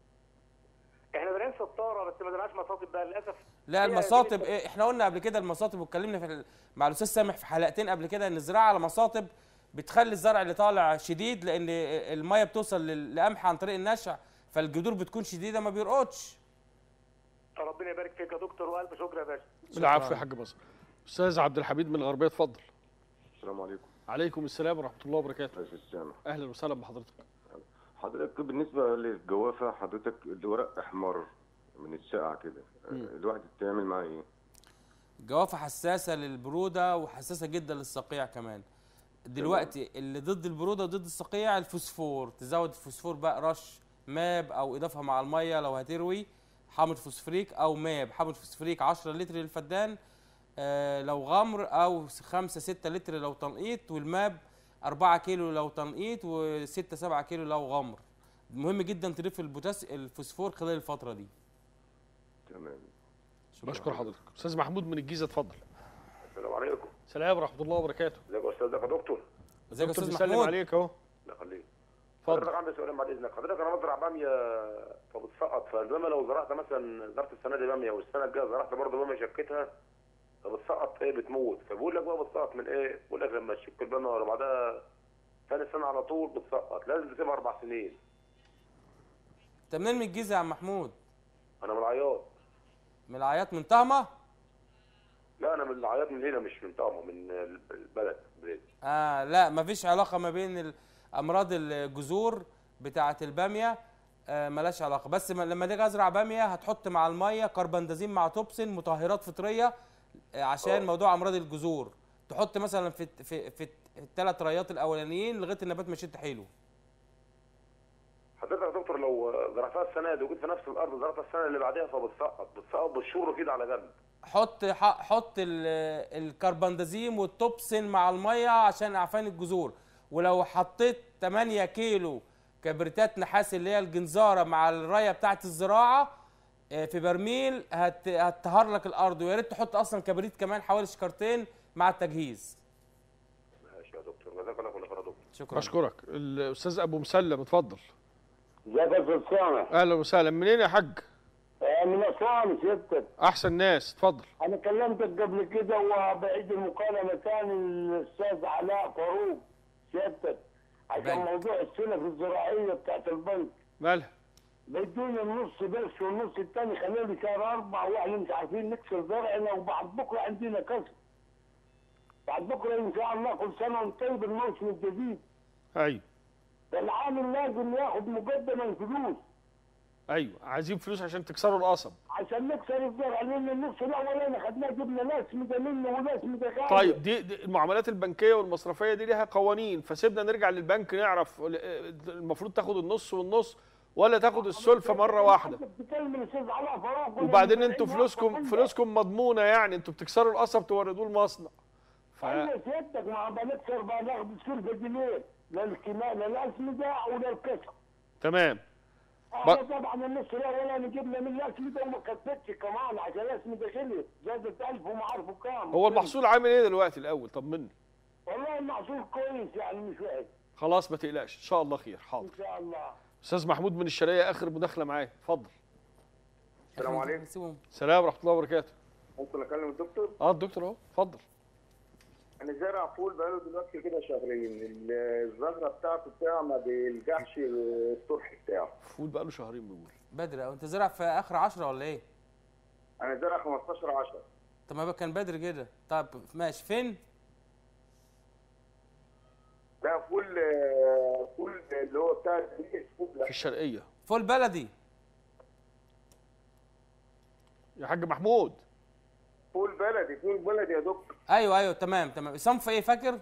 Speaker 18: احنا زارعين سطاره بس ما زرعناش مصاطب بقى للاسف.
Speaker 2: لا المصاطب احنا قلنا قبل كده المصاطب، واتكلمنا مع الاستاذ سامح في حلقتين قبل كده ان الزراعه على مصاطب بتخلي الزرع اللي طالع شديد، لان الميه بتوصل للقمح عن طريق النشع، فالجذور بتكون شديده ما بيرقدش.
Speaker 18: ربنا يبارك فيك يا دكتور والف شكر يا باشا.
Speaker 1: العفو يا حاج مصر. استاذ عبد الحميد من الغربيه اتفضل.
Speaker 19: السلام عليكم.
Speaker 1: عليكم السلام ورحمه الله وبركاته. اهلا وسهلا بحضرتك.
Speaker 19: حضرتك بالنسبه للجوافه، حضرتك الورق احمر من السقع كده، الواحد يعمل معاه ايه؟
Speaker 2: الجوافه حساسه للبروده وحساسه جدا للصقيع كمان. دلوقتي اللي ضد البروده وضد الصقيع الفوسفور، تزود الفوسفور بقى رش ماب او اضافه مع الميه لو هتروي حامض فوسفوريك او ماب حامض فوسفوريك 10 لتر للفدان، لو غمر، او 5 6 لتر لو تنقيط، والماب 4 كيلو لو تنقيط و6 7 كيلو لو غمر. مهم جدا تضيف الفوسفور خلال الفتره دي.
Speaker 19: تمام.
Speaker 1: بشكر حضرتك. استاذ محمود من الجيزه اتفضل.
Speaker 14: السلام عليكم.
Speaker 1: السلام ورحمه الله وبركاته.
Speaker 14: ازيك يا استاذ؟ يا دكتور.
Speaker 2: ازيك يا استاذ
Speaker 1: محمود؟ عليك اهو.
Speaker 14: الله يخليك.
Speaker 1: اتفضل.
Speaker 14: حضرتك عندي سؤال بعد اذنك. حضرتك انا بزرع باميه فبتسقط، فالباميه لو زرعت مثلا زرعت السنه دي باميه والسنه الجايه زرعت برضه باميه شكيتها فبتسقط بتموت، فبقول لك بقى بتسقط من ايه؟ بقول لك لما تشك الباميه ورا بعدها ثاني سنه على طول بتسقط، لازم تسيبها 4 سنين.
Speaker 2: انت منين من الجيزه يا عم محمود؟
Speaker 14: انا من العياط.
Speaker 2: من العياط من طهمه؟
Speaker 14: لا انا من العياط من هنا، مش من طهمه، من البلد.
Speaker 2: لا مفيش علاقه ما بين امراض الجذور بتاعه الباميه، ملاش علاقه، بس لما تيجي ازرع باميه هتحط مع الميه كربندازين مع توبسين مطهرات فطريه عشان موضوع امراض الجذور، تحط مثلا في ال3 ريات الاولانيين لغايه النبات ما يشد حيله.
Speaker 14: حضرتك يا دكتور لو زرعتها السنه دي وجيت في نفس الارض زرعتها السنه اللي بعدها فبتسقط بالشهور كده على جنب.
Speaker 2: حط الكربندازيم والتوبسين مع الميه عشان اعفان الجذور، ولو حطيت 8 كيلو كبريتات نحاس اللي هي الجنزاره مع الرايه بتاعه الزراعه في برميل هتطهر لك الارض، ويا ريت تحط اصلا كبريت كمان حوالي شكرتين مع التجهيز.
Speaker 14: ماشي يا دكتور، جزاك الله كل خير يا دكتور.
Speaker 2: شكرا.
Speaker 1: بشكرك. الاستاذ ابو مسلم اتفضل.
Speaker 14: ازيك يا استاذ سامح؟
Speaker 1: اهلا وسهلا. منين يا حاج؟
Speaker 14: من اسوان سيادتك.
Speaker 1: احسن ناس، اتفضل.
Speaker 14: انا كلمتك قبل كده وبعيد المكالمه ثاني الاستاذ علاء فاروق سيادتك عشان موضوع السلف الزراعيه بتاعت البنك.
Speaker 1: مالها؟
Speaker 14: بيدوني النص بس والنص الثاني خلال لي شهر 4 واحنا مش عارفين نكسر زرعنا، وبعد بكره عندنا كسر. بعد بكره ان شاء الله كل سنه ونطيب الموسم الجديد.
Speaker 1: ايوه.
Speaker 14: العامل لازم ياخد مقدما الفلوس.
Speaker 1: ايوه، عايزين فلوس عشان تكسروا القصب.
Speaker 14: عشان نكسر الزرع، لان النص الاولاني خدناه جبنا ناس منه وناس متغيره.
Speaker 1: طيب دي المعاملات البنكيه والمصرفيه دي ليها قوانين، فسيبنا نرجع للبنك نعرف المفروض تاخد النص والنص ولا تاخد السلفه مره واحده. وبعدين انتوا فلوسكم مضمونه، يعني انتوا بتكسروا القصب توردوه المصنع.
Speaker 14: ايوه سيادتك، ما بنكسر بقى ناخد السلفه دي ليه؟ لا الاسمده ولا الكسر.
Speaker 1: تمام.
Speaker 14: طبعا النص الاولاني جبنا من الاسمده وما كفتش كمان عشان الاسمده غليت، زادت 1000 وما عارفه كام.
Speaker 1: هو المحصول عامل ايه دلوقتي الاول؟ طمني.
Speaker 14: والله المحصول كويس يعني مش وحش.
Speaker 1: خلاص ما تقلقش، ان شاء الله خير. حاضر
Speaker 14: ان شاء الله.
Speaker 1: استاذ محمود من الشرقيه اخر مداخله معايا، اتفضل.
Speaker 14: السلام عليكم.
Speaker 1: السلام ورحمه الله وبركاته.
Speaker 20: ممكن اكلم الدكتور؟
Speaker 1: الدكتور اهو، اتفضل.
Speaker 20: انا زارع فول بقاله دلوقتي كده شهرين، الزهره بتاعته ما بيلجحش الطرح بتاعه.
Speaker 1: فول بقاله شهرين بيقول.
Speaker 2: بدري أوي. انت زرع في اخر 10 ولا ايه؟
Speaker 20: انا زارع 15/10.
Speaker 2: طب ما كان بدري كده. طب ماشي، فين؟
Speaker 20: ده فول اللي هو بتاع
Speaker 1: في الشرقيه.
Speaker 2: فول بلدي
Speaker 1: يا حاج محمود.
Speaker 20: فول بلدي يا دكتور.
Speaker 2: ايوه تمام. صنف ايه فاكر؟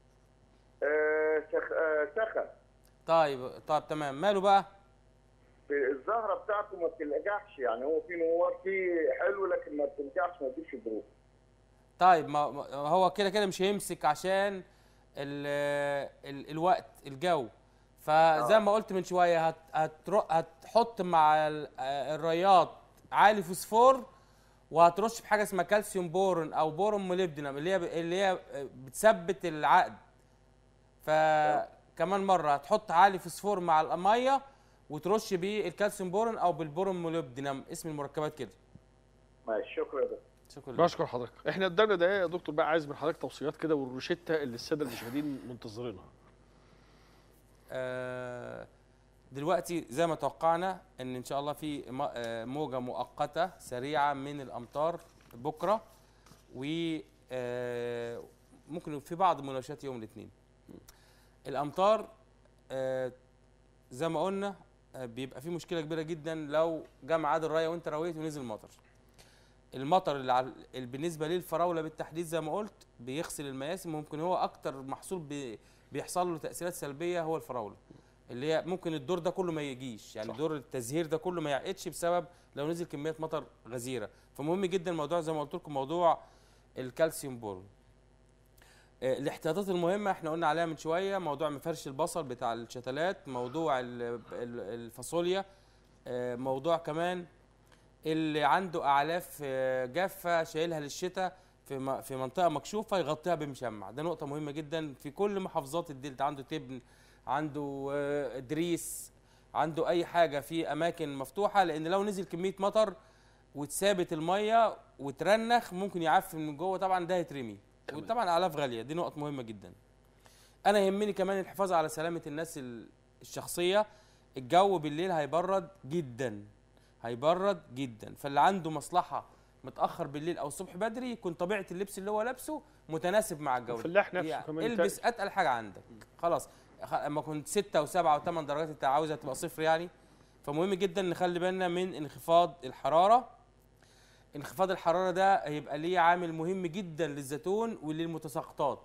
Speaker 20: سخن.
Speaker 2: طيب تمام. ماله بقى؟
Speaker 20: الزهره بتاعته ما بتلجحش، يعني هو فيه حلو لكن ما بتلجحش، ما تجيبش بروح.
Speaker 2: طيب ما هو كده مش هيمسك عشان الوقت الجو. فزي ما قلت من شويه هتحط مع الرياط عالي فوسفور، وهترش بحاجه اسمها كالسيوم بورون او بورون موليبدينم اللي هي بتثبت العقد. فكمان مره هتحط عالي فوسفور مع الميه وترش بيه الكالسيوم بورون او بالبورون موليبدينم، اسم المركبات كده.
Speaker 20: ماشي، شكرا يا دكتور.
Speaker 2: شكرا.
Speaker 1: بشكر حضرتك. احنا قدامنا دقايق يا دكتور بقى، عايز من حضرتك توصيات كده والروشته اللي الساده المشاهدين منتظرينها.
Speaker 2: دلوقتي زي ما توقعنا ان شاء الله في موجه مؤقته سريعه من الامطار بكره، وممكن في بعض مناوشات يوم الاثنين. الامطار زي ما قلنا بيبقى في مشكله كبيره جدا لو جه ميعاد الرايه وانت رويت ونزل مطر. المطر اللي بالنسبه للفراوله بالتحديد زي ما قلت بيغسل المياسم، ممكن هو اكتر محصول بيحصل له تاثيرات سلبيه هو الفراوله، اللي هي ممكن الدور ده كله ما يجيش، يعني دور التزهير ده كله ما يعقدش بسبب لو نزل كميات مطر غزيره. فمهم جدا الموضوع زي ما قلت لكم موضوع الكالسيوم بورون. الاحتياطات المهمه احنا قلنا عليها من شويه، موضوع مفرش البصل بتاع الشتلات، موضوع الفاصوليا، موضوع اللي عنده اعلاف جافه شايلها للشتاء في منطقه مكشوفه يغطيها بمشمع. ده نقطه مهمه جدا في كل محافظات الدلتا، عنده تبن، عنده دريس، عنده اي حاجه في اماكن مفتوحه، لان لو نزل كميه مطر واتثابت الميه وترنخ ممكن يعفن من جوه، طبعا ده هيترمي، وطبعا اعلاف غاليه. دي نقط مهمه جدا. انا يهمني كمان الحفاظ على سلامه الناس الشخصيه. الجو بالليل هيبرد جدا، فاللي عنده مصلحه متاخر بالليل او الصبح بدري يكون طبيعه اللبس اللي هو لابسه متناسب مع الجو.
Speaker 1: فلاح نفسه كمان
Speaker 2: البس اتقل حاجه عندك. خلاص اما كنت 6 و7 و8 درجات انت عاوزها تبقى صفر يعني. فمهم جدا نخلي بالنا من انخفاض الحراره. انخفاض الحراره ده هيبقى ليه عامل مهم جدا للزيتون وللمتساقطات.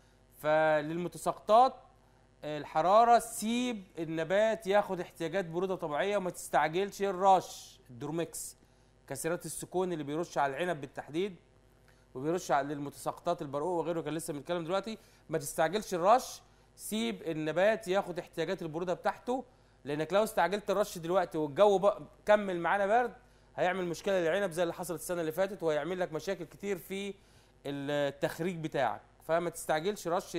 Speaker 2: فللمتساقطات الحراره سيب النبات ياخد احتياجات بروده طبيعيه، وما تستعجلش الرش. الدورمكس كثيرات السكون اللي بيرش على العنب بالتحديد وبيرش على المتساقطات البرقوق وغيره، كان لسه بنتكلم دلوقتي. ما تستعجلش الرش، سيب النبات ياخد احتياجات البروده بتاعته، لانك لو استعجلت الرش دلوقتي والجو بقى كمل معانا برد هيعمل مشكله للعنب زي اللي حصلت السنه اللي فاتت، وهيعمل لك مشاكل كتير في التخريج بتاعك. فما تستعجلش رش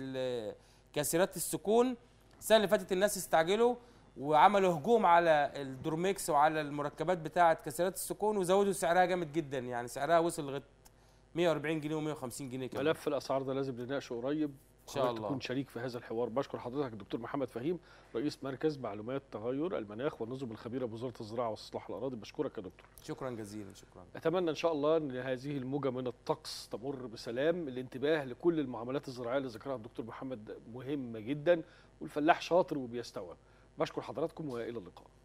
Speaker 2: كثيرات السكون. السنه اللي فاتت الناس استعجلوا وعملوا هجوم على الدورميكس وعلى المركبات بتاعه كثيرات السكون وزودوا سعرها جامد جدا، يعني سعرها وصل لغايه 140 جنيه و150 جنيه كمان.
Speaker 1: ملف الاسعار ده لازم نناقشه قريب
Speaker 2: ان شاء الله،
Speaker 1: تكون شريك في هذا الحوار. بشكر حضرتك الدكتور محمد فهيم، رئيس مركز معلومات تغير المناخ والنظم الخبيره بوزاره الزراعه واستصلاح الاراضي. بشكرك يا دكتور.
Speaker 2: شكرا جزيلا. شكرا.
Speaker 1: اتمنى ان شاء الله ان هذه الموجه من الطقس تمر بسلام. الانتباه لكل المعاملات الزراعيه اللي ذكرها الدكتور محمد مهمه جدا، والفلاح شاطر وبيستوعب. بشكر حضراتكم والى اللقاء.